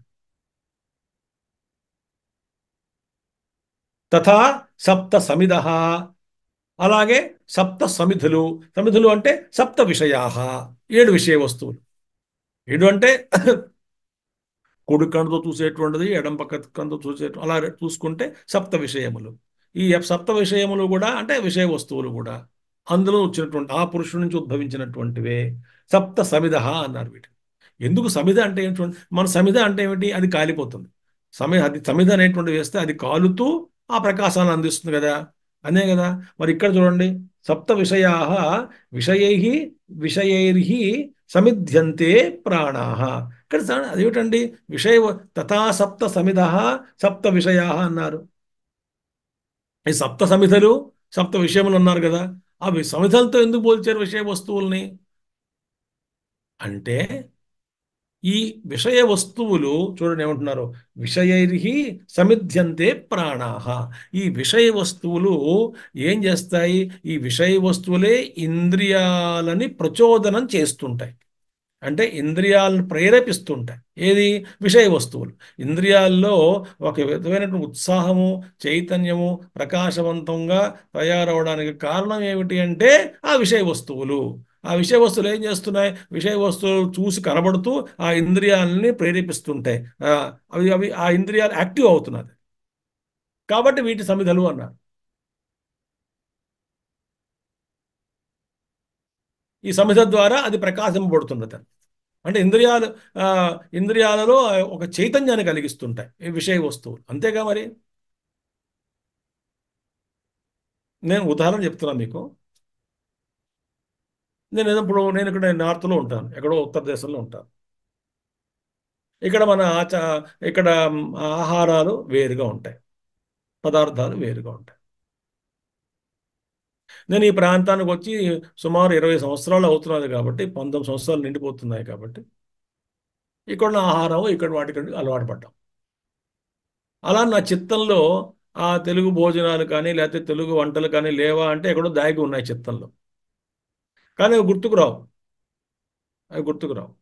తథా సప్త సమిధ, అలాగే సప్త సమిధులు. సమిధులు అంటే సప్త విషయా, 7 విషయ వస్తువులు. 7 అంటే కుడి కన్నుతో చూసేటువంటిది, ఎడం పక్క కన్నుతో చూసేటువంటి, అలా చూసుకుంటే సప్త విషయములు. ఈ సప్త విషయములు కూడా అంటే విషయ వస్తువులు కూడా అందులో వచ్చినటువంటి ఆ పురుషుడి నుంచి ఉద్భవించినటువంటివే. సప్త సమిధ అన్నారు వీటిని. ఎందుకు సమిధ అంటే ఏంటంటే, మన సమిధ అంటే ఏమిటి? అది కాలిపోతుంది. అది సమిధ అనేటువంటి వేస్తే అది కాలుతూ ఆ ప్రకాశాన్ని అందిస్తుంది కదా, అనే కదా. మరి ఇక్కడ చూడండి, సప్త విషయా విషయై విషయైర్హి సమిధ్యంతే ప్రాణా. ఇక్కడ అదేమిటండి? తథా సప్త సమిధ సప్త విషయా అన్నారు. ఈ సప్త సమిధలు సప్త విషయములు అన్నారు కదా, అవి సమిధలతో ఎందుకు పోల్చారు విషయ వస్తువుల్ని? అంటే ఈ విషయ వస్తువులు చూడండి ఏమంటున్నారు, విషయైర్హి సమిధ్యంతే ప్రాణాహ. ఈ విషయ వస్తువులు ఏం చేస్తాయి? ఈ విషయ వస్తువులే ఇంద్రియాలని ప్రచోదనం చేస్తుంటాయి. అంటే ఇంద్రియాలను ప్రేరేపిస్తుంటాయి. ఏది? విషయ వస్తువులు. ఇంద్రియాల్లో ఒక విధమైనటువంటి ఉత్సాహము, చైతన్యము, ప్రకాశవంతంగా తయారవడానికి కారణం ఏమిటి అంటే ఆ విషయ వస్తువులు. ఆ విషయ వస్తువులు ఏం చేస్తున్నాయి? విషయ వస్తువులు చూసి కనబడుతూ ఆ ఇంద్రియాలని ప్రేరేపిస్తుంటాయి. అవి అవి ఆ ఇంద్రియాలు యాక్టివ్ అవుతున్నది. కాబట్టి వీటి సమిధలు అన్నారు. ఈ సమిధ ద్వారా అది ప్రకాశింపబడుతున్నది. అంటే ఆ, ఇంద్రియాలలో ఒక చైతన్యాన్ని కలిగిస్తుంటాయి ఈ విషయ వస్తువులు. అంతేగా మరి. నేను ఉదాహరణ చెప్తున్నా మీకు. నేను ఇక్కడ నార్త్లో ఉంటాను, ఎక్కడో ఉత్తర దేశంలో ఉంటాను. ఇక్కడ మన ఇక్కడ ఆహారాలు వేరుగా ఉంటాయి, పదార్థాలు వేరుగా ఉంటాయి. నేను ఈ ప్రాంతానికి వచ్చి సుమారు 20 సంవత్సరాలు అవుతున్నది కాబట్టి, 19 సంవత్సరాలు నిండిపోతున్నాయి కాబట్టి, ఇక్కడ నా ఆహారం ఇక్కడ వాటికి అలవాటు పడ్డాం. అలా నా చిత్తంలో ఆ తెలుగు భోజనాలు కానీ లేకపోతే తెలుగు వంటలు కానీ లేవా అంటే ఎక్కడో దాగి ఉన్నాయి చిత్తంలో. కానీ అవి గుర్తుకు రావు, అవి గుర్తుకు రావు.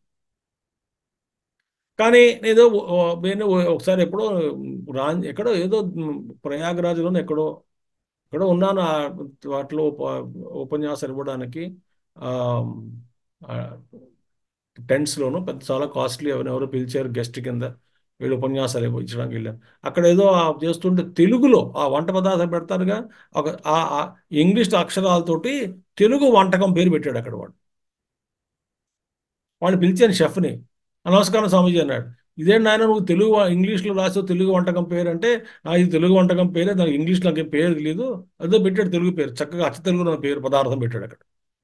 కానీ ఏదో నేను ఒకసారి ఎప్పుడో ఎక్కడో ఏదో ప్రయాగరాజ్లోనే ఎక్కడో ఉన్నాను. వాటిలో ఉపన్యాసాలు ఇవ్వడానికి ఆ, ఆ, టెంట్స్లోను పెద్ద చాలా కాస్ట్లీ ఎవరెవరో పిలిచారు గెస్ట్ కింద. వీళ్ళు ఉపన్యాసాలు ఇచ్చడానికి వెళ్ళాను. అక్కడ ఏదో చేస్తుంటే తెలుగులో ఆ వంట పదార్థం పెడతారుగా, ఒక ఆ ఇంగ్లీష్ అక్షరాలతోటి తెలుగు వంటకం పేరు పెట్టాడు అక్కడ వాడు. వాడిని పిలిచాను షెఫ్ని. నమస్కారం స్వామీజీ అన్నాడు. ఇదేంటి నాయన నువ్వు తెలుగు ఇంగ్లీష్లో రాసావు తెలుగు వంటకం పేరు అంటే, ఇది తెలుగు వంటకం పేరే, దానికి ఇంగ్లీష్లో నాకు పేరు తెలియదు, అదే పెట్టాడు తెలుగు పేరు, చక్కగా అచ్చ తెలుగులో పేరు పదార్థం పెట్టాడు అక్కడ.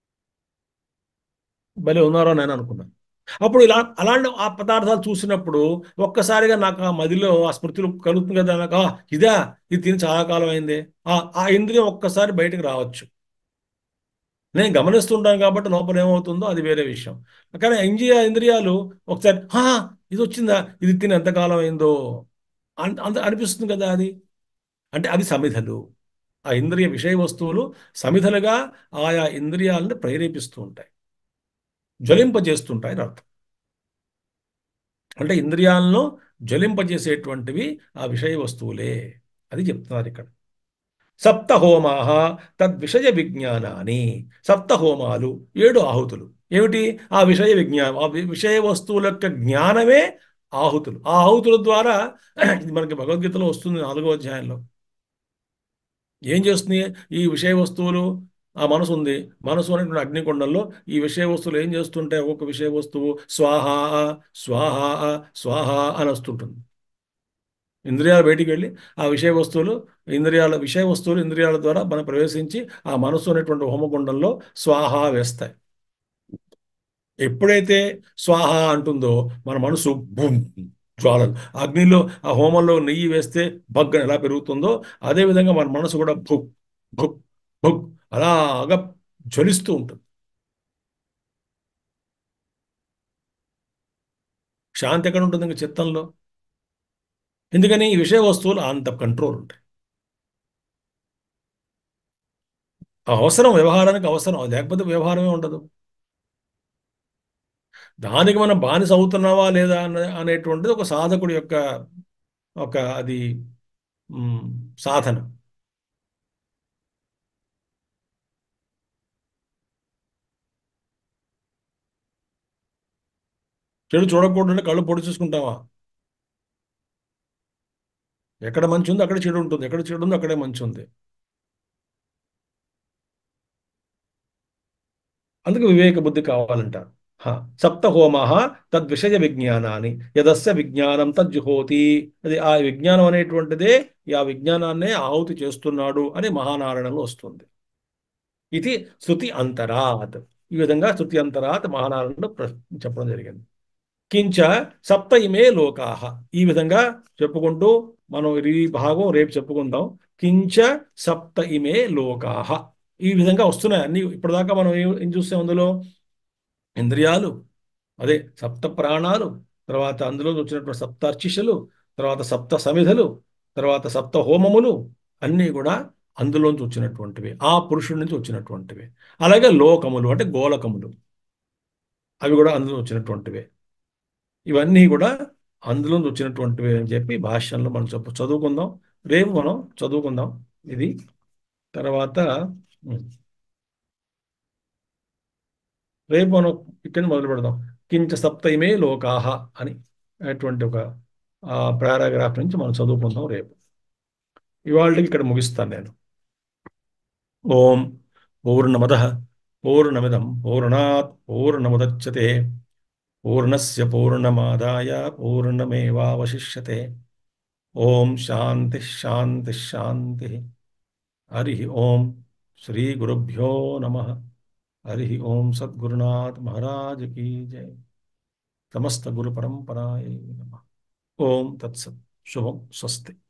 భలే ఉన్నారో నేను అనుకున్నాను. అప్పుడు అలాంటి ఆ పదార్థాలు చూసినప్పుడు ఒక్కసారిగా నాకు ఆ మదిలో ఆ స్మృతులు కలుగుతుంది కదా, నాకు ఇదా, ఇది తిని చాలా కాలం అయింది, ఆ ఇంద్రియం ఒక్కసారి బయటకు రావచ్చు. నేను గమనిస్తుంటాను కాబట్టి లోపల ఏమవుతుందో అది వేరే విషయం. కానీ ఇంద్రియాలు ఒకసారి ఇది వచ్చిందా, ఇది తిని ఎంతకాలం అయిందో అంత అనిపిస్తుంది కదా అది. అంటే అది సమిధలు. ఆ ఇంద్రియ విషయ వస్తువులు సమిధలుగా ఆయా ఇంద్రియాలను ప్రేరేపిస్తూ ఉంటాయి, జ్వలింపజేస్తుంటాయి అని అర్థం. అంటే ఇంద్రియాలను జ్వలింపజేసేటువంటివి ఆ విషయ వస్తువులే, అది చెప్తున్నారు ఇక్కడ. సప్తహోమాహ తద్విషయ విజ్ఞానాన్ని. సప్తహోమాలు, 7 ఆహుతులు. ఏమిటి? ఆ విషయ విజ్ఞానం, ఆ విషయ వస్తువుల యొక్క జ్ఞానమే ఆహుతులు. ఆ ఆహుతుల ద్వారా ఇది మనకి భగవద్గీతలో వస్తుంది 4వ అధ్యాయంలో. ఏం చేస్తుంది ఈ విషయ వస్తువులు? ఆ మనసు ఉంది, మనసు అనేటువంటి అగ్నికొండంలో ఈ విషయ వస్తువులు ఏం చేస్తుంటాయి? ఒక్కొక్క విషయ వస్తువు స్వాహ స్వాహ స్వాహ అని వస్తుంటుంది. ఇంద్రియాలు బయటికి వెళ్ళి ఆ విషయ వస్తువులు ఇంద్రియాల ద్వారా మనం ప్రవేశించి ఆ మనసు అనేటువంటి హోమగుండంలో స్వాహ వేస్తాయి. ఎప్పుడైతే స్వాహ అంటుందో మన మనసు బుమ్, జ్వాలలు. అగ్నిలో ఆ హోమంలో నెయ్యి వేస్తే బగ్గన ఎలా పెరుగుతుందో అదేవిధంగా మన మనసు కూడా భుక్ భుక్ భుక్ అలాగా జ్వలిస్తూ ఉంటుంది. శాంతి ఎక్కడ ఉంటుంది ఇంకా చిత్తంలో? ఎందుకని? ఈ విషయ వస్తువులు అంత కంట్రోల్ ఉంటాయి. అవసరం, వ్యవహారానికి అవసరం, లేకపోతే వ్యవహారమే ఉండదు. దానికి మనం బానిస అవుతున్నావా లేదా అనేటువంటిది ఒక సాధకుడి యొక్క అది మ్, సాధన. చెడు చూడకూడదంటే కళ్ళు పొడి చూసుకుంటావా? ఎక్కడ మంచి ఉంది అక్కడ చెడు ఉంటుంది, ఎక్కడ చెడు ఉంది అక్కడే మంచి ఉంది. అందుకు వివేక బుద్ధి కావాలంటారు. సప్త హోమాహ తద్విషయ విజ్ఞానాన్ని యదస్య విజ్ఞానం తజ్జుహోతి. అది ఆ విజ్ఞానం అనేటువంటిదే ఆ విజ్ఞానాన్నే ఆహుతి చేస్తున్నాడు అని మహానారాయణంలో వస్తుంది. ఇది శృతి అంతరాత్. ఈ విధంగా శృతి అంతరాత్ మహానారాయణలో చెప్పడం జరిగింది. కించ సప్త ఇమే లోకాహ. ఈ విధంగా చెప్పుకుంటూ మనం ఈ భాగం రేపు చెప్పుకుందాం. కించ సప్త ఇమే లోకాహ. ఈ విధంగా వస్తున్నాయి అన్ని. ఇప్పటిదాకా మనం ఏం చూస్తాం? అందులో ఇంద్రియాలు, అదే సప్త ప్రాణాలు, తర్వాత అందులో వచ్చినటువంటి సప్తార్చిషలు, తర్వాత సప్త సమిధలు, తర్వాత సప్త హోమములు, అన్నీ కూడా అందులోంచి వచ్చినటువంటివి, ఆ పురుషుడి నుంచి వచ్చినటువంటివి. అలాగే లోకములు అంటే గోలకములు, అవి కూడా అందులో వచ్చినటువంటివే. ఇవన్నీ కూడా అందులో వచ్చినటువంటివి అని చెప్పి భాష్యంలో మనం చదువుకుందాం. రేపు మనం చదువుకుందాం ఇది. తర్వాత ఉం, రేపు మనం ఇక్కడ మొదలు పెడదాం. కించ సప్తైమే లోకాహ అని అటువంటి ఒక పారాగ్రాఫ్ నుంచి మనం చదువుకుందాం రేపు. ఇవాళకి ఇక్కడ ముగిస్తాను నేను. ఓం పూర్ణమదః పూర్ణమిదం పూర్ణాత్ పూర్ణముదచ్యతే పూర్ణస్య పూర్ణమాదాయ పూర్ణమేవావశిష్యతే. ఓం శాంతి శాంతి శాంతి. హరి ఓం. శ్రీ గురుభ్యో నమః. హరి ఓం. సద్గురునాథ్ మహారాజ్ కీ జై. సమస్త గురు పరంపరాయ నమః. ఓం తత్సత్. శుభం. స్వస్తి.